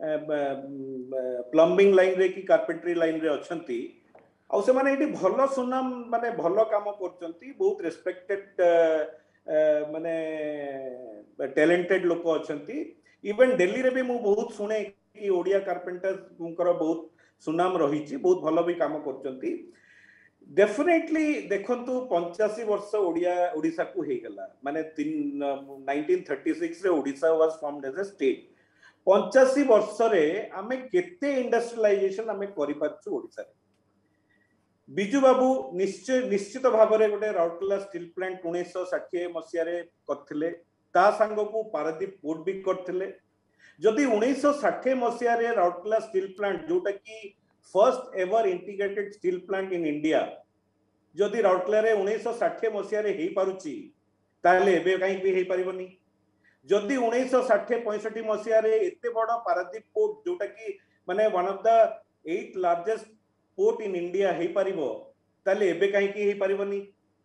प्लम्बिंग लाइन रे कि कार्पेंट्री लाइन रे अछंती आ से माने एटी भलो सुनाम माने भलो काम करचंती बहुत रेस्पेक्टेड माने टैलेंटेड लोक अछंती इवन दिल्ली रे भी मु बहुत सुने कि ओडिया कार्पेंटर्स मुकर बहुत सुनाम रही बहुत भलो भी काम करचंती डेफिनेटली देखंतु पचासी वर्ष ओडिया ओडिसा को हे गला माने नाइंटीन थर्टी सिक्स रे Odisha was formed as a state पचासी वर्ष रे हमें केते इंडस्ट्रियलाइजेशन हमें करि पाछु ओडिसा रे बिजू बाबू निश्चय निश्चित भाव में गोटे राउरकेला स्टील प्लांट उन्नीस साठ मसीह करथिले ता संग को पारादीप पोर्ट भी करथिले जदि उन्नीस साठ मसीह राउरकेला स्टील प्लांट जोटा कि first ever integrated steel plant in India जदि राउरकेला रे उन्नीस साठ मसीह रे हेई पारुची ताले एबे काई भी हेई परिबनी जदि उन्नीस साठ पैंसठ मसीह रे एते बड़ पारादीप पोर्ट जोटा कि माने one of the eight largest port in India हेई परिबो ताले एबे काई की हेई परिबनी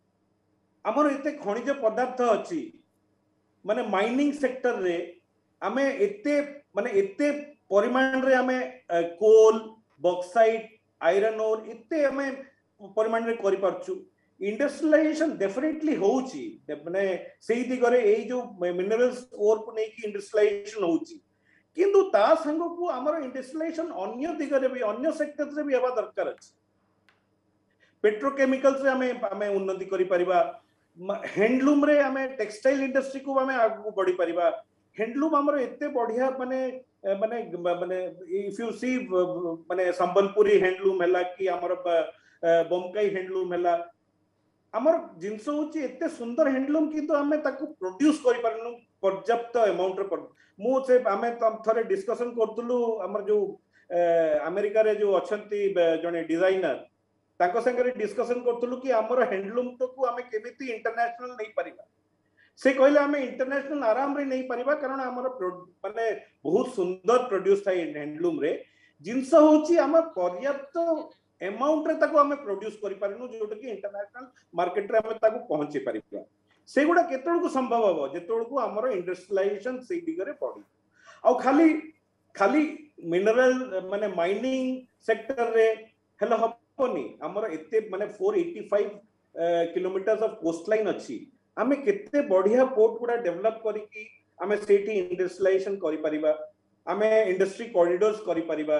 हमर एते खनिज पदार्थ अछि माने माइनिंग सेक्टर रे हमें एते माने एते परिमाण रे हमें कोल बॉक्साइट आयरन ओर एते हमें परिमाण रे करि पारछु इंडस्ट्रियलाइजेशन डेफिनेटली होउची माने सेही दिगरे एई जो मिनरल्स ओर को नै कि इंडस्ट्रियलाइजेशन होउची किंतु ता संग को हमर इंडस्ट्रियलाइजेशन अन्य दिगरे भी अन्य सेक्टर रे भी हेबा दरकार अछि पेट्रोकेमिकल्स रे हमें हमें उन्नति करि परिबा हैंडलूम रे हमें टेक्सटाइल इंडस्ट्री को हमें आगु बढ़ी परिबा हैंडलूम हमर एते बढ़िया माने माने माने इफ यू सी माने संबलपुरी हैंडलूम हला कि हमर बमकाई हैंडलूम हला हमर जिंस होची एते सुंदर हैंडलूम किंतु हमें ताकू प्रोड्यूस करि परनु पर्याप्त अमाउंट रे मु से हमें थरे डिस्कशन करतलु हमर जो अमेरिका रे जो अछंती जने डिजाइनर ताको संगे डिस्कशन करतलु कि हमर हैंडलूम तो को हमें केमिति इंटरनेशनल नहीं परिबा से कहले हमें इंटरनेशनल आराम रे नहीं परिबा कारण हमर माने बहुत सुंदर प्रोड्यूस थाई हैंडलूम रे जिंस होची हमर पर्याप्त अमाउंट रे ताको हमें प्रोड्यूस करि परनु जोटा कि इंटरनेशनल मार्केट रे हमें ताको पहुंची परिबा से गुडा केतळ को संभव हो जेतळ को हमर इंडस्ट्रियलाइजेशन से दिगरे पड़ी आ खाली खाली मिनरल माने माइनिंग सेक्टर रे हेलो हपनी हमर एते माने चार सौ पचासी किलोमीटर्स ऑफ कोस्टलाइन अछि हमें केते बढ़िया पोर्ट गुडा डेवलप करी कि हमें सेठी इंडस्ट्रियलाइजेशन करि परिबा हमें इंडस्ट्री कॉरिडोर्स करि परिबा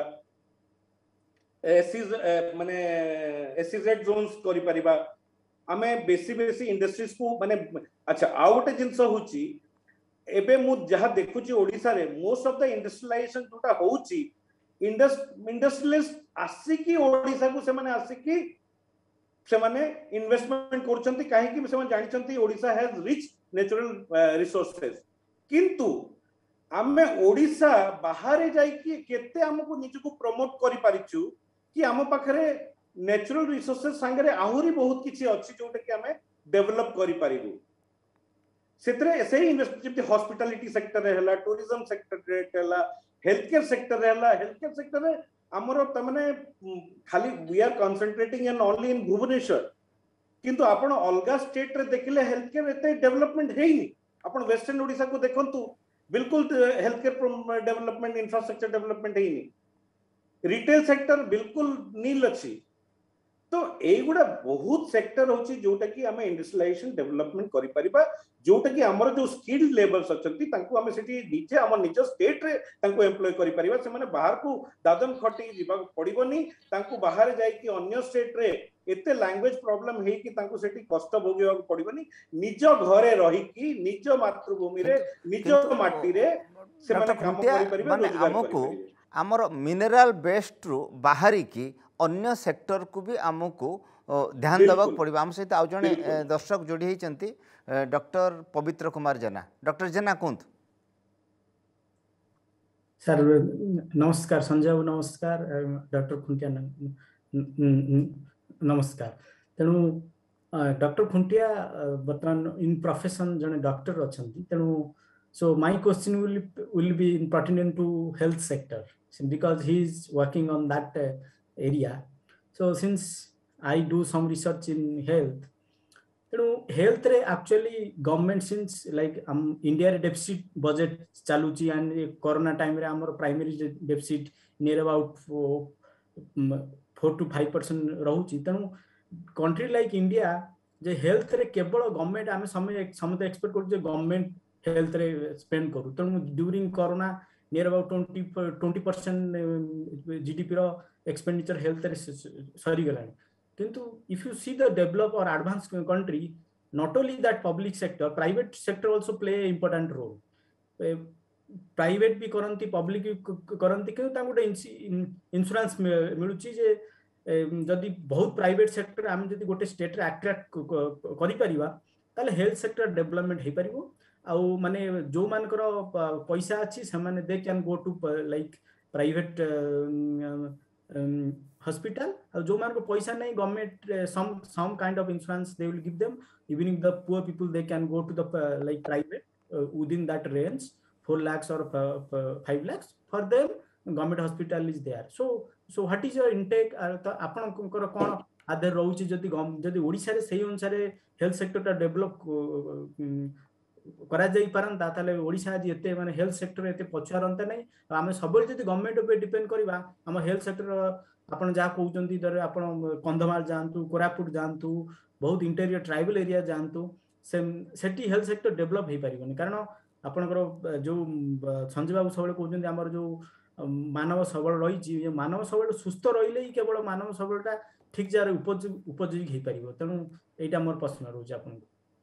एसीज माने एसीजेड जोन्स करि परिबा हमें बेसी बेसी इंडस्ट्रीज को माने अच्छा आ गोटे जिंस होची एबे मु जहा देखुची ओडिसा रे मोस्ट ऑफ द इंडस्ट्रियलाइजेशन जोटा होची इंडस्ट्रियलिस्ट आसी कि ओडिसा को से माने आसी कि से माने इन्वेस्टमेंट करचंती काहे कि से माने जानिचंती Odisha has rich natural resources किंतु आमे ओडिसा बाहर जाई कि केते हमको निजको प्रमोट करि पारिचु कि हम पाखरे नेचुरल रिसोर्सेस संगे आहुरी बहुत किछि अछि जोटे कि हमें डेवलप करि पारिबु सेतरे ऐसे ही इन्वेस्टमेंट हॉस्पिटैलिटी सेक्टर रे हला टूरिज्म सेक्टर रे हला हेल्थ केयर सेक्टर रे हला हेल्थ केयर सेक्टर रे हमरो तमने खाली we are concentrating in only in Bhubaneswar किंतु आपण अलगा स्टेट रे देखले हेल्थ केयर एते डेवलपमेंट हेइनी आपण वेस्टर्न ओडिसा को देखंतु बिल्कुल health care development infrastructure development हेइनी रिटेल सेक्टर बिल्कुल नील अछि तो एगुडा बहुत सेक्टर होची जोटा कि हमें इंडस्ट्रियलाइजेशन डेवलपमेंट करि परिबा जोटा कि हमर जो स्किल्ड लेबर्स अछंती तांको हमें सेठी नीचे हमर निज स्टेट रे तांको एम्प्लॉय करि परिबा से माने बाहर को दादन खटी जीवा पड़िबोनी तांको बाहर जाय कि अन्य स्टेट रे एते लैंग्वेज प्रॉब्लम हे कि तांको सेठी कष्ट भोगिबा पड़िबोनी निज घरे रही कि निज मातृभूमि रे निज माटी रे से माने काम करि परिबा रोजगार करि परिबा हमर मिनरल बेस्ड रु बाहरी की अन्य सेक्टर को भी आमको ध्यान देवा पड़ा आम सहित आउ जड़े दर्शक जोड़ी होती डॉक्टर पवित्र कुमार जेना डॉक्टर जेना कहतु सर नमस्कार संजय बाबू नमस्कार डॉक्टर खुंटिया नमस्कार तेणु डॉक्टर खुंटिया बर्तमान इन प्रोफेशन जड़े डॉक्टर अच्छा तेणु so my question will will be pertinent to health sector because he is working on that uh, area so since I do some research in health you know health re actually government since like um, India re deficit budget chaluchi and corona time re amar primary deficit near about four to five percent rahuchi tenu country like India je health re kebal government ame samay samay expect kor je government health रे spend करू तेणु during corona near about twenty twenty percent GDP रो expenditure health रे सरी गलानी किंतु if you see the develop और advance country not only that public sector private sector also play important role private भी करंती पब्लिक भी करंती कि ता गोटे इंश्योरेंस मिलुची जे जदि बहुत प्राइवेट सेक्टर आम जदि गोटे स्टेट रे अट्रैक्ट करि परिबा ताले हेल्थ सेक्टर डेवलपमेंट हे परिबो आउ माने जो मानकर पैसा अच्छी से माने they can go to like private hospital और जो मान को पैसा नहीं government some some kind of insurance they will give them even the poor people they can go to the like private within that range four lakhs or five lakhs for them government hospital is there so so what is your intake तो आपण कोन कोन आदर रहउची जदी जदी ओडिसा रे सही अनुसार health sector ता develop करा जाई परंता ताले ओडिसा आज एते माने हेल्थ सेक्टर एते पछुआरंता नै आमे सबल जदी गवर्नमेंट पे डिपेंड करबा हम हेल्थ सेक्टर आपण जहाँ कहते धर आप कंधमाल जातु कोरापुट जातु बहुत इंटेरियर ट्राइबल एरिया जातु सेठी हेल्थ सेक्टर डेभलप हो पार कारण आपणकर जो संजय बाबू सब कहते आमर जो मानव सबल रही मानव सबल सुस्थ रही ही केवल मानव सबलटा ठीक जगह उपयोगी हो पार तेणु यहाँ मोर प्रश्न रोचे आप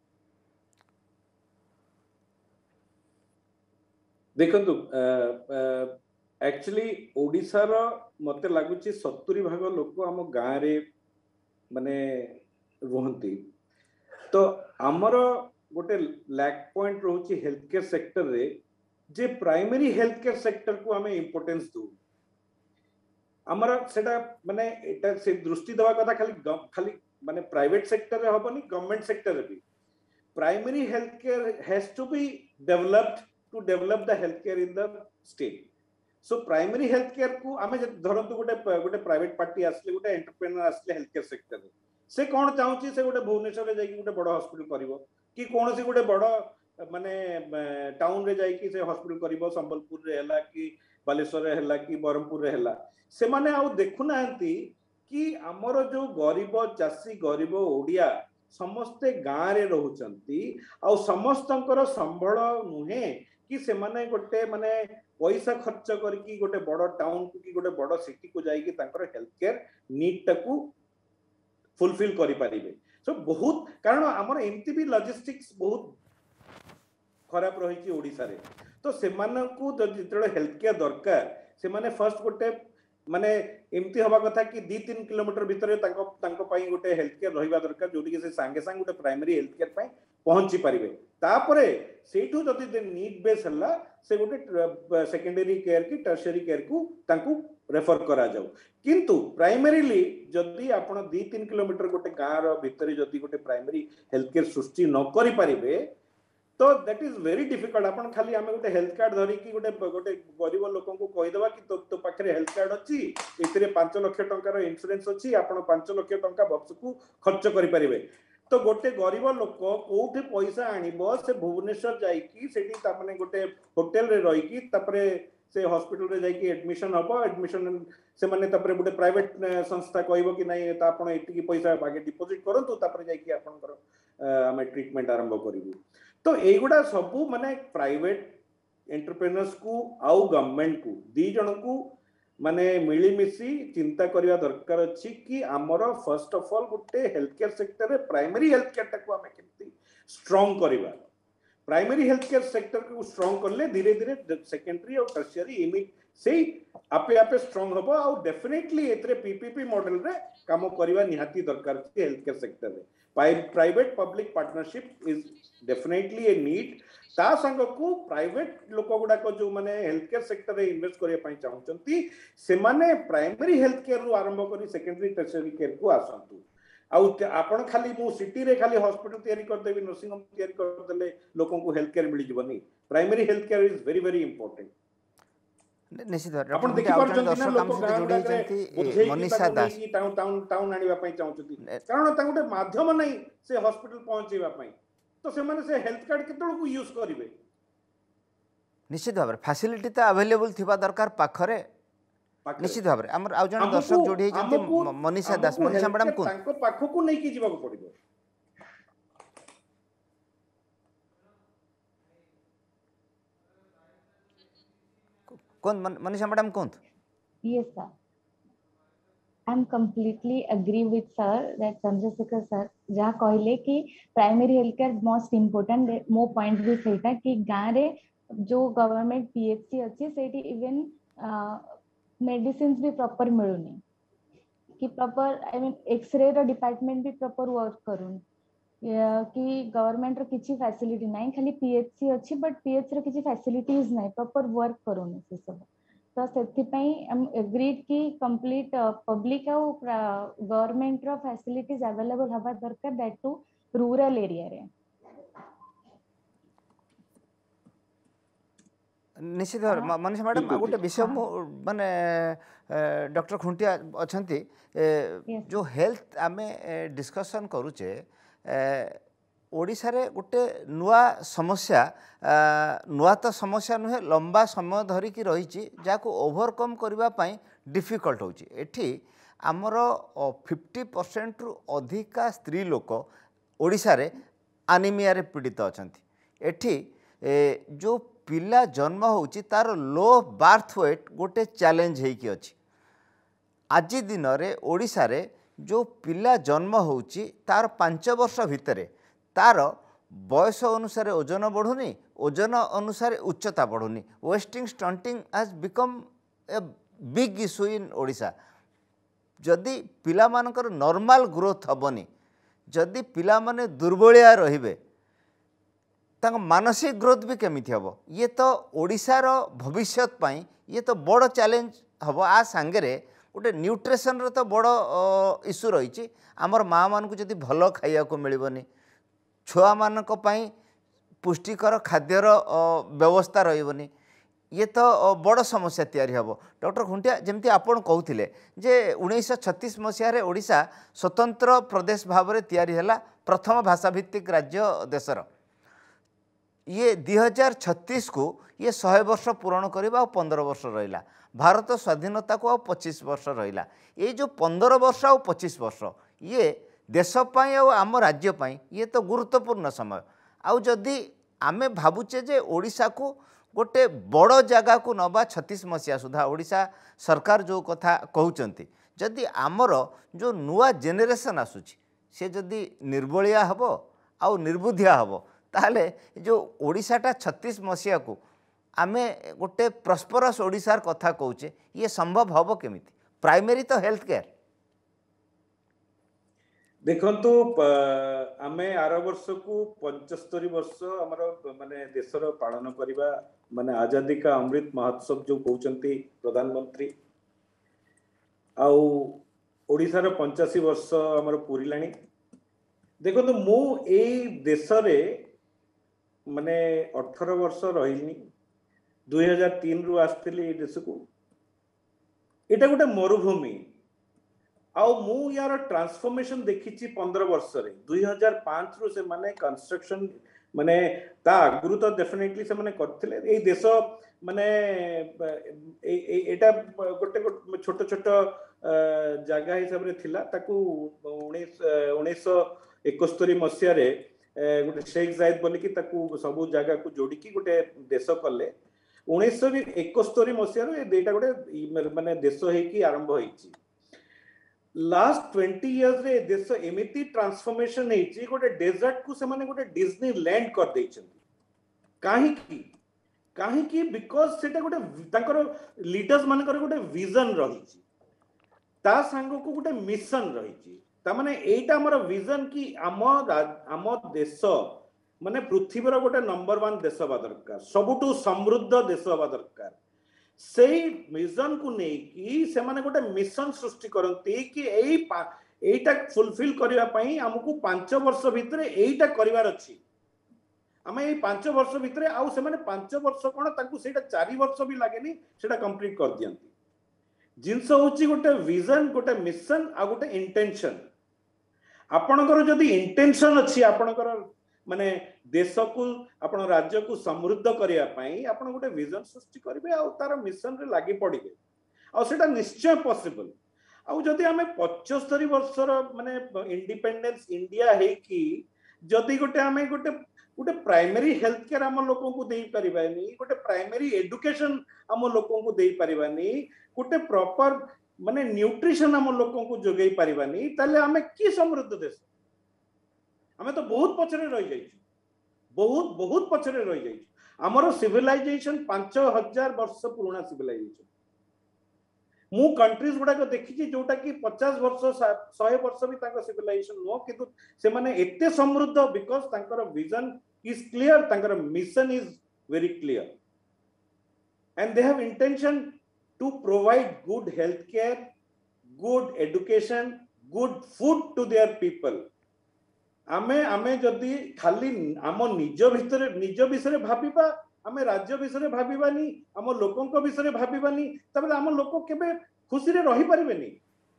देखंतु एक्चुअली ओडिशार मते लागुची सत्तरी भाग लोक आम गाँव रे माने रुहंती तो आमर गोटे लैक पॉइंट रोची हेल्थ केयर सेक्टर रे जे प्राइमरी हेल्थ केयर सेक्टर को आमे इंपोर्टेंस दू आमर सेटा माने एटा से दृष्टि देवा कथा खाली खाली माने प्राइवेट सेक्टर रे हबनी गवर्नमेंट सेक्टर रे भी primary health care has to be developed to develop the health care in the state so primary health care को आमे धरंतु गोटे गोटे प्राइवेट पार्टी आसले गोटे एंटरप्रेन्योर आसले हेल्थ केयर सेक्टर रे से कोन चाहूची से गोटे भुवनेश्वर रे जाई गोटे बड़ हॉस्पिटल करिवो कि कोनोसी गोटे बड़ माने टाउन रे जाई कि से हॉस्पिटल करिवो संबलपुर रे हला कि बालेश्वर रे हला कि बरहमपुर रे हला से माने आउ देखु नांती कि हमर जो गरीब चासी गरीब ओडिया समस्ते गाँ रे रहउचंती आ समस्तंकर संबळ नुहे कि से माने गोटे माने पैसा खर्च करके गोटे बड़ टाउन को कि गोटे बड़ सिटी को जाई कि तांकर हेल्थ केयर नीड टाकू फुलफिल करि पारिबे सो बहुत कारण हमर एमती भी लॉजिस्टिक्स बहुत खराब रही छी ओडिसा रे तो से मानकू जतले हेल्थ केयर दरकार से माने फर्स्ट गोटे माने एमती हवा कथा कि दो तीन किलोमीटर भितर तांको तांको पई गोटे हेल्थ केयर रहिबा दरकार जोटी कि से संगे संग गोटे प्राइमरी हेल्थ केयर पई पहुंची पारिबे तापरे सेठू जति नीड बेस हला से गोटे सेकेंडरी केयर की टर्शियरी केयर को तांको रेफर करा जाऊ किंतु प्राइमरीली जदि आपण दो तीन किलोमीटर गोटे गाँ रो भितर जदि गोटे प्राइमरी हेल्थ केयर सृष्टि न करि पारिबे तो दैट इज वेरी डिफिकल्ट आपण खाली आमे गोटे हेल्थ कार्ड धरि कि गोटे गोटे गरीब लोकन को कहि देबा कि तो तो पाखरे हेल्थ कार्ड अछि एथिरे पाँच लाख टंका रो इंश्योरेंस अछि आपण पाँच लाख टंका वर्ष को खर्च करि परिबे तो गोटे गरीब लोक कोठी पैसा आनिबो से भुवनेश्वर जाई कि सेठी ता माने गोटे होटल रे रही कि तापरे से हॉस्पिटल रे जाई कि एडमिशन हबो एडमिशन से माने तापरे गोटे प्राइवेट संस्था कहइबो कि नाही ता आपण एठी की पैसा बागे डिपॉजिट करंतु तापरे जाई कि आपनकर हमें ट्रीटमेंट आरंभ करिवु तो एगुडा सबू माने प्राइवेट एंटरप्रेन्योर्स को आउ गवर्नमेंट को दी जन को माने मिली मिसी चिंता करिया दरकार अछि कि हमर फर्स्ट ऑफ ऑल गोटे हेल्थ केयर सेक्टर रे प्राइमरी हेल्थ केयर टाको हमें केमती स्ट्रांग करिवा प्राइमरी हेल्थ केयर सेक्टर को स्ट्रांग करले धीरे धीरे सेकेंडरी और टर्शियरी इमिट से आपे आपे स्ट्रांग हबो और डेफिनेटली एतरे पीपीपी मॉडल रे काम करिवा निहाती दरकार अछि हेल्थ केयर सेक्टर रे private public partnership is definitely a need ता संग को प्राइवेट लोक गुडा को जो माने हेल्थ केयर सेक्टर रे इन्वेस्ट करिया पई चाहउचंती से माने प्राइमरी हेल्थ केयर रु आरंभ करी सेकेंडरी टर्शियरी केयर को आसंतु आउ आपण खाली मु सिटी रे खाली हॉस्पिटल तयारी कर देबी नर्सिंग होम तयारी कर देले लोकन को हेल्थ केयर मिल जीवनी primary health care is very very important निश्चित आपण देखि पारछन ना लोक गाँव जोड़ी Manisha Das town town town आनिबा पई चाहउचंती कारण ता गोटे माध्यम नै से हॉस्पिटल पहुंचीबा पई तो से माने से हेल्थ कार्ड केतळ को यूज करिवे निश्चित भाव फैसिलिटी तो अवेलेबल थिबा दरकार पाखरे निश्चित भाव हमर आउ जन दर्शक जोड़ी जंती मनीषा दास मनीषा मैडम को तांको पाखो को नै की जीवा को पड़िबो कौन मनीषा मैडम कौन yes sir I'm completely agree with sir that Chandrashekhar sir जहाँ कहले कि primary health care most important मो पॉइंट भी सेटा कि गाँ रे जो गवर्नमेंट पीएचसी अच्छी सेठी इवन मेडिसिन्स भी प्रॉपर मिलुनी कि प्रॉपर आई मीन एक्सरे रो डिपार्टमेंट भी प्रॉपर वर्क करूनी कि गवर्नमेंट रो किछि फैसिलिटी नाही खाली पीएचसी अच्छी बट पीएच रो किछि फैसिलिटीज नाही प्रॉपर वर्क करूनी से सब तो सेति पई हम एग्रीड कि कंप्लीट पब्लिक और गवर्नमेंट रो फैसिलिटीज अवेलेबल हबा दरकार दैट टू रूरल एरिया रे निश्चित मनीषा मैडम गोटे विषय माने डॉक्टर खुंटिया अच्छी जो हेल्थ आम डिस्कसन करुचे ओडिशा रे गोटे नुआ समस्या नुआ तो समस्या नुहे लंबा समय धरिकी रही जाको ओवरकम करने डिफिकल्ट होची एठी आमर फिफ्टी परसेंट रु अधिका स्त्री लोक ओडिशा रे आनिमिया रे पीड़ित अछंती। एठी ए, जो पिला जन्म होची तार लो बार्थ वेट गोटे चैलेंज हेकी अछि। आज दिन रे ओडिशा रे जो पिला जन्म होची तार पांच वर्ष भितरे तार बयस अनुसार ओजन बढ़ुनी, ओजन अनुसार उच्चता बढ़ुनी। Wasting stunting has become a big issue in Odisha. जदि पिला मानकर नॉर्मल ग्रोथ हबनी, जदि पिला माने दुर्बलिया रहिबे तांग मानसिक ग्रोथ भी केमिति हबो। ये तो ओडिशा रो भविष्यत पाई ये तो बड़ चैलेंज हबो। आ सांगरे गोटे न्यूट्रिशन रो तो बड़ इश्यू रही। आमर माँ मान को जदि भल खाइया को मिलबनी, छुआ मानक पाई पुष्टिकर खाद्यर व्यवस्था रहिबनी, ये तो बड़ समस्या तैयारी हबो। डॉक्टर खुंटिया जमती आपण कहूथिले जे उन्नीस छत्तीस मसीह रे ओडिशा स्वतंत्र प्रदेश भाव में तैयारी हैला, प्रथम भाषा भित्तिक राज्य देशर। ये दुई हजार छत्तीस को ये सौ वर्ष पूरण करवा पंद्रह वर्ष रहा। भारत स्वाधीनता को आ पच्चीस वर्ष रहा। ये जो पंद्रह वर्ष आ पच्चीस वर्ष ये देशपाई आम राज्यपाई ये तो गुरुत्वपूर्ण समय। आउ जदि आमे भावुचे जे ओडिशा को गोटे बड़ जगह को नवा छत्तीस मसीहा सुधा ओडिशा सरकार जो कथा कहउचंती, जदि आमर जो नुआ जेनेरेशन आसुची से जदि निर्बलिया हबो आउ निर्बुद्धिया हबो ताहले जो ओडिशाटा छत्तीस मसीहा को आमे गोटे प्रस्परस ओडिशार कथा कहूचे ये संभव हबो केमिति? प्राइमरी तो हेल्थ केयर देखंतु आमे आर वर्ष को पचहत्तर वर्ष हमर माने देशर पालन करिबा माने आजादी का अमृत महोत्सव जो कहउचंती प्रधानमंत्री आउ ओडिशार पचासी वर्ष हमर पुरिलाणी। देखंतु मु ए देश रे माने अठारह वर्ष रहिनी, दुई हजार तीन रु आसथिली देश को। एटा गोटे मरुभूमि आउ मु यार ट्रांसफॉर्मेशन देखिछि पंद्रह वर्ष रे। दुई हजार पाँच रु से माने कंस्ट्रक्शन माने ता आगुरु तो डेफिनेटली से माने करथिले। ए देश माने एटा गोटे छोट छोट जगह हिसाब रे थिला। ताकू उन्नीस सौ इकहत्तर मसीह रे गोटे शेख जायद बोली कि ताकू सबु जगह को जोड़ी की गोटे देश कले। उन्नीस सौ इकहत्तर मसीह रे देटा गोटे माने देश हेकी आरंभ होईची। लास्ट ट्वेंटी इयर्स रे देश एमिति ट्रांसफॉर्मेशन हेची गोटे डेजर्ट को से माने गोटे डिज्नी लैंड कर देइछंती। काहे की काहे की बिकॉज़ सेटा गोटे तांकर लीडर्स मानकर गोटे विजन रहिची, ता संग को गोटे मिशन रहिची। ता माने एटा हमर विजन की आम आम देश माने पृथ्वीर गोटे नंबर वन देश हवा दरकार, सबुठू समृद्ध देश हवा दरकार। से विजन को नहीं कि से माने गोटे मिशन सृष्टि करती कि एई एटा फुलफिल करिवा पई हमकु पांच वर्ष भितरे एटा करिवार अछि। आमे एई पांच वर्ष भितरे आउ से माने पांच वर्ष कोन ताकू सेटा चार वर्ष भी लागेनी सेटा कंप्लीट कर दियंती। जिंस होची गोटे विजन, गोटे मिशन आ गोटे इंटेंशन। आपणकर जदि इंटेंशन अछि आपणकर माने देश को आपण राज्य को समृद्ध करिया पई आपण गोटे विजन सृष्टि करिवे आ तार मिशन रे लागि पड़िबे आ सेटा निश्चय पॉसिबल। आ जदि हमें पचहत्तर वर्षर माने इंडिपेंडेंस इंडिया हे कि जदि गोटे हमें गोटे गोटे प्राइमरी हेल्थ केयर हम लोगों को देई परिबानी, गोटे प्राइमरी एजुकेशन हम लोगों को देई परिबानी, गोटे प्रॉपर माने न्यूट्रिशन हम लोगों को जोगई परिबानी, ताले हमें की समृद्ध देश? हमें तो बहुत पछरे रही जाइछु, बहुत बहुत पछरे रही जाइछु। हमर सिविलाइजेशन पांच हजार वर्ष पुराना सिविलाइजेशन। मु कंट्रीज गुडा को देखि जोटा कि पचास वर्ष सौ वर्ष भी तांका सिविलाइजेशन नो, किंतु से माने एते समृद्ध बिकॉज़ तांकर विजन इज क्लियर, तांकर mission is very clear and they have intention to provide good health care, good education, good food to their people. आमे आमे जदि खाली आम निज भितर निज विषय भाबिबा, आमे राज्य विषय भाबिबानी, आम लोकंक विषय भाबिबानी, तबे आम लोक केबे खुशी रे रही परिबेनी।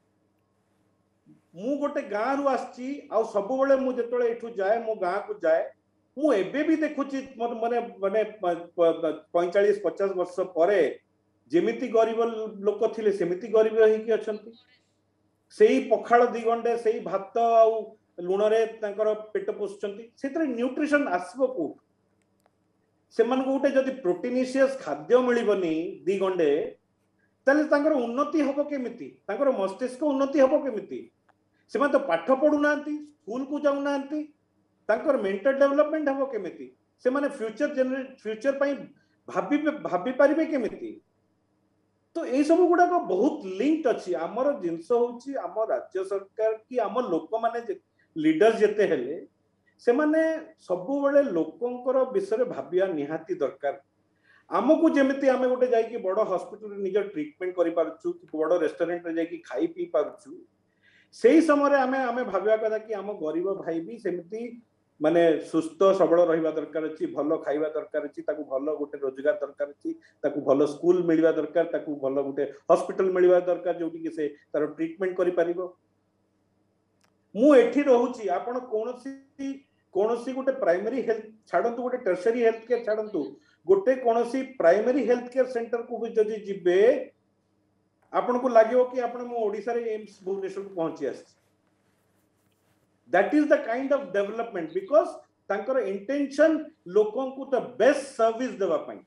मु गोटे गाँ रु आछि आ सब बेले मु जेतले एठू जाए मो गाँ को जाए, मु एबे भी देखुची माने माने पैंतालीस पचास वर्ष परे जेमिति गरीब लोक थिले सेमिति गरीब हेकी अछंती। सेही पखाल दी गंडे सेही भात आउ लुण रे तांकर पेट पोषुचंती सेतरे न्यूट्रिशन आसबो को से मन को उठे जदि प्रोटीनिशियस खाद्य मिलिबनी दी गंडे ताले तांकर उन्नति हबो केमिति तांकर मस्तिष्क उन्नति हबो केमिति से मन तो पाठ पढु नांती स्कूल को जाउ नांती तांकर मेंटल डेवलपमेंट हबो केमिति से माने फ्यूचर जनरेट फ्यूचर पई भाबी भाबी पारिबे केमिति तो ए सब गुडा को बहुत लिंक्ड अछि हमर जिंस होछि हमर राज्य सरकार की हमर लोक माने लीडर्स जते हेले से माने सबु बेले लोकंकर विषय भाबिया निहाती दरकार आमको जेमिति आमे गोटे जाई कि बड़ हॉस्पिटल रे निजर ट्रीटमेंट करि पारछु कि बड़ रेस्टोरेंट रे जाई कि खाई पी पारछु सेही समय रे आमे आमे भाबिया कदा कि हम गरीब भाई भी सेमिति माने सुस्थ सबल रहिबा दरकार अछि भलो खाइबा दरकार अछि ताकू भलो गोटे रोजगार दरकार अछि ताकू भलो स्कूल मिलिबा दरकार ताकू भलो गोटे हॉस्पिटल मिलिबा दरकार जोटी कि से तार ट्रीटमेंट करि परिबो मु एठी रहूची आपण कोनोसी कोनोसी गोटे प्राइमरी हेल्थ छाडंतु गोटे टर्सरी हेल्थ केयर छाडंतु गोटे कोनोसी प्राइमरी हेल्थ केयर सेंटर को भी जदि जिबे आपण को लागियो कि आपण मो ओडिसा रे एम्स भुवनेश्वर को पहुंची आछि that is the kind of development because तांकर intention लोकों को the best service देवा पाई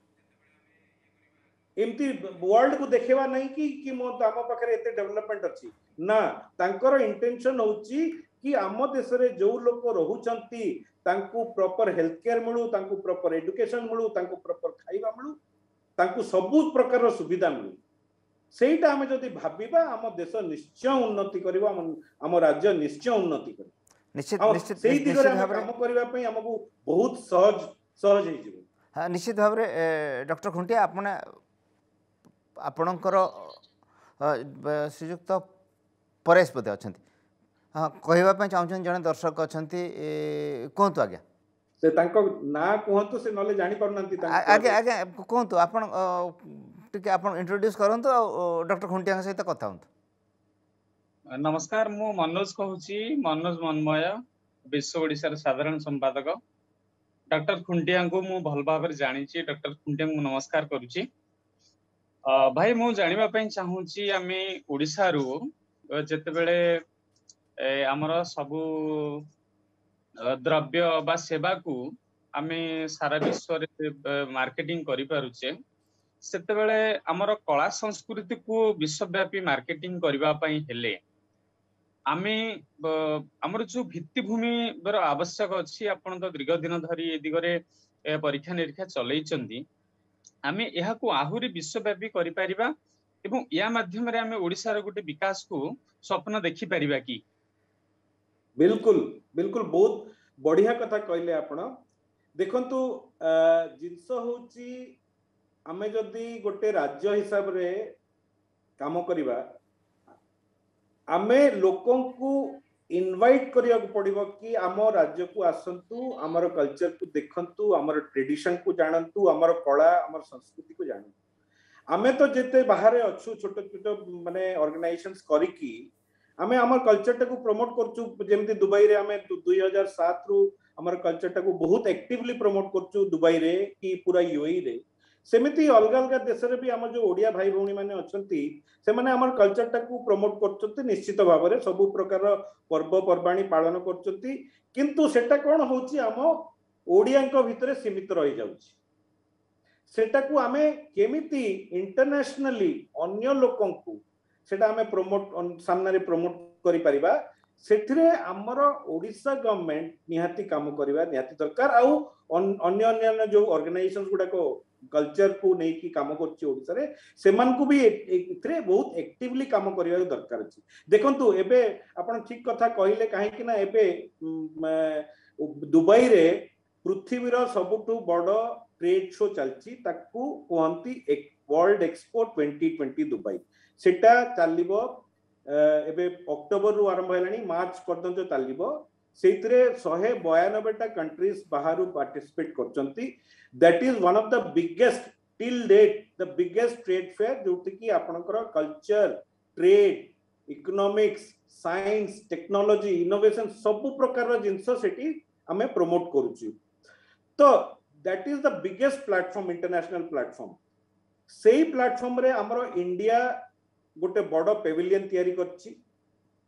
एमती वर्ल्ड को देखेवा नहीं कि कि मो आम पाखरे एते डेवलपमेंट अछि ना तांकर इंटेंशन होची कि आम देश रे जो लोक रहुचंती तांकू प्रॉपर हेल्थ केयर मिलू तांकू प्रॉपर एजुकेशन मिलू तांकू प्रॉपर खाइबा मिलू तांकू सबु प्रकार सुविधा मिलू सेटा हमें जदि भाबिबा आम देश निश्चय उन्नति करबा आम राज्य निश्चय उन्नति करबा निश्चित निश्चित सेही दिगरे हम काम करबा पई हमकु बहुत सहज सहज हे जिवो हां निश्चित भाव रे डॉक्टर खुंटिया आपण आपणकर श्रीयुक्त परेश पदे अछंती हां कहबा पई चाहछन जने दर्शक अछंती कोंतु आज्ञा से तांको ना कोंतु से नले जानि परनंती तांको आगे आगे कोंतु आपण टिके आपण इंट्रोड्यूस करंतु डॉक्टर खुंटिया सहित कथा हंतु नमस्कार मु मनोज कहूची मनोज मनमय विश्व ओडिसा साधारण संपादक डॉक्टर खुंटिया को मु भल भाव जानी डॉक्टर खुंटिया को नमस्कार करुची भाई मु जानिबा पई चाहूची आमे ओडिसा रु जते बेले हमर सबु द्रव्य बा सेवा को आमे सारा विश्व रे मार्केटिंग करि पारुचे सेते बेले हमर कला संस्कृति को विश्वव्यापी मार्केटिंग करबा पई हेले आमे हमर जो भित्तिभूमि बर आवश्यक अछि आपण तो दीर्घ दिन धरी ए दिगरे परीक्षा निरीक्षा चलैचंदी आमे एहा को आहुरी विश्वव्यापी करि परिबा एवं या माध्यम रे आमे ओडिसा रो गुटे विकास को स्वप्न देखि परिबा की बिल्कुल बिल्कुल बहुत बढ़िया कथा कहले आपण देखंतु जिंस होची आमे जदी गोटे राज्य हिसाब रे काम करिबा आमे लोकों को इनवाइट करिया को पड़िबो कि आम राज्य को आसंतु आमर कल्चर को देखंतु आमर ट्रेडिशन को जानंतु आमर कला आमर संस्कृति को जानंतु आमे तो जेते बाहर अच्छु छोट छोट माने ऑर्गेनाइजेशंस करी की आमे आमर कल्चर टा को प्रमोट करचु जेमति दुबई रे आमे दो हज़ार सात रु आमर कल्चर टा को बहुत एक्टिवली प्रमोट करचु दुबई रे कि पूरा यूएई रे सेमिति अलग अलग देश रे भी आम जो ओडिया भाई भौणी माने अछंती से माने आमर कल्चर टा को प्रमोट करचंती निश्चित भाव रे सब प्रकार पर्व पर्वाणी पालन करचंती किंतु सेटा कोन होची आम ओडियांक भितरे सीमित रहि जाउची सेटा को आमे केमिति इंटरनेशनली अन्य लोकन को सेटा आमे प्रमोट सामने रे प्रमोट करि परिबा सेथिरे हमर ओडिसा गवर्नमेंट निहाती काम करिबा निहाती दरकार आउ अन्य अन्य जो ऑर्गेनाइजेशंस गुडा को कल्चर को नहीं कि काम करछि ओडिसा रे सेमान को भी एथरे बहुत एक्टिवली काम करिया दरकार अछि देखंतु एबे आपण ठीक कथा कहिले काहे कि ना एबे दुबई रे पृथ्वी रो सबटु बड़ ट्रेड शो चलछि ताकू कोहंती एक world expo twenty twenty Dubai सेटा चालिबो एबे अक्टोबर रु आरंभ हेलानी मार्च पर्यंत चालिबो सेइतरे एक सौ बयानबे टा कंट्रीज बाहरु पार्टिसिपेट करचंती that is one of the biggest till date the biggest trade fair जोटी की आपनकर culture trade economics science technology innovation सब प्रकार जिंस सेठी हमें प्रमोट करूची तो that is the biggest platform international platform सेही प्लेटफॉर्म रे हमरो इंडिया गोटे बड़ पेविलियन तयारी करची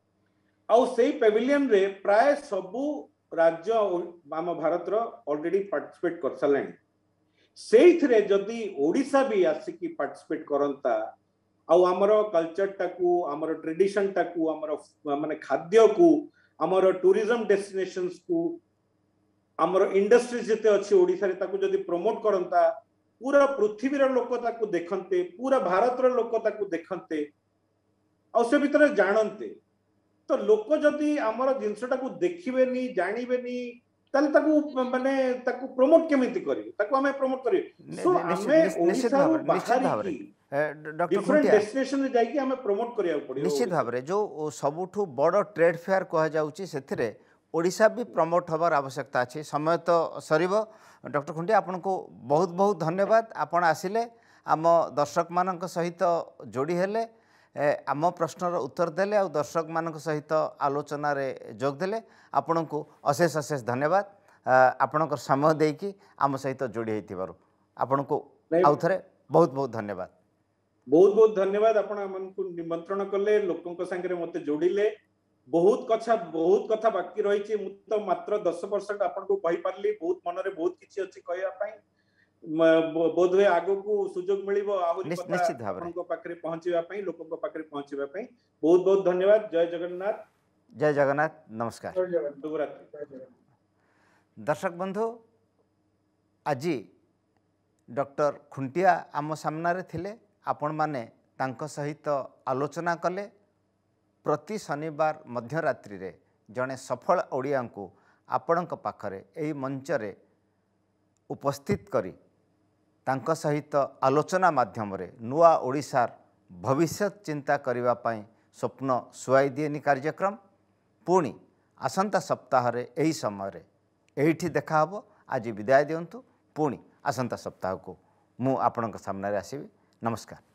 आउ सेही पेविलियन रे प्राय सबु राज्य आम भारत रो ऑलरेडी पार्टिसिपेट कर सलेन सेइथरे जदी ओडिसा भी आसिकी पार्टिसिपेट करंता आउ हमरो कल्चर टाकू हमरो ट्रेडिशन टाकू हमरो माने खाद्य को हमरो टूरिज्म डेस्टिनेशंस को हमरो इंडस्ट्री जते अछि ओडिसा रे ताकू जदी प्रमोट करंता पूरा पृथ्वी रो लोक ताकू देखंते पूरा भारत रो लोक ताकू देखंते आ से भीतर जानते तो लोक जदी हमरो जिंसटा को देखिबेनी जानिबेनी ताले ताकू माने ताकू प्रमोट केमिति करिवे ताकू हमें प्रमोट करिवे सो हमें ओडिसा रो बाहर डॉक्टर डिफरेंट डेस्टिनेशन रे जाई कि हमें प्रमोट करिया पड़ियो निश्चित भाव रे जो सबुठु बड़ ट्रेड फेयर कह जाउची सेथिरे ओडिशा भी प्रमोट हबार आवश्यकता अछि समय तो सरीब डॉक्टर खुंटिया आपन को बहुत बहुत धन्यवाद आपण आसिले आम दर्शक मानक सहित जोड़ी हेले आम प्रश्नर उत्तर देले और दर्शक मानक सहित आलोचना रे जोग देले आपण को अशेष अशेष धन्यवाद आपणकर समय देकी आम सहित जोड़ी हेतिबारु आपण को आउ थरे बहुत बहुत धन्यवाद बहुत बहुत धन्यवाद आपण मन को निमंत्रण कले लोकन को संगे मते जोड़िले बहुत कथा बहुत कथा बाकी रही छी मु तो मात्र दस परसेंट आपण को कहि पारली बहुत मन रे बहुत किछि अछि कहया पई बोधवे आगो को सुजोग मिलिबो आहुरी कथा आपण को पाखरे पहुंचीबा पई लोकन को पाखरे पहुंचीबा पई बहुत बहुत धन्यवाद जय जगन्नाथ जय जगन्नाथ नमस्कार जय जगन्नाथ शुभरात्रि दर्शक बंधु आज डॉक्टर खुंटिया आम सामने थिले आपण माने तांको सहित आलोचना कले प्रति शनिवार मध्यरात्रि रे जड़े सफल ओडिया को आपण पाखरे एही मंच रे उपस्थित करी तांको सहित आलोचना माध्यम रे नुआ ओडिशार भविष्य चिंता करिवा पई स्वप्न सुआई दिएनी कार्यक्रम पुणी आसंता सप्ताह रे एही समय रे एहिठी देखा हबो आज विदाय दियंतु पुणी आसंता सप्ताह को मु आपणक सामने आसीबी नमस्कार।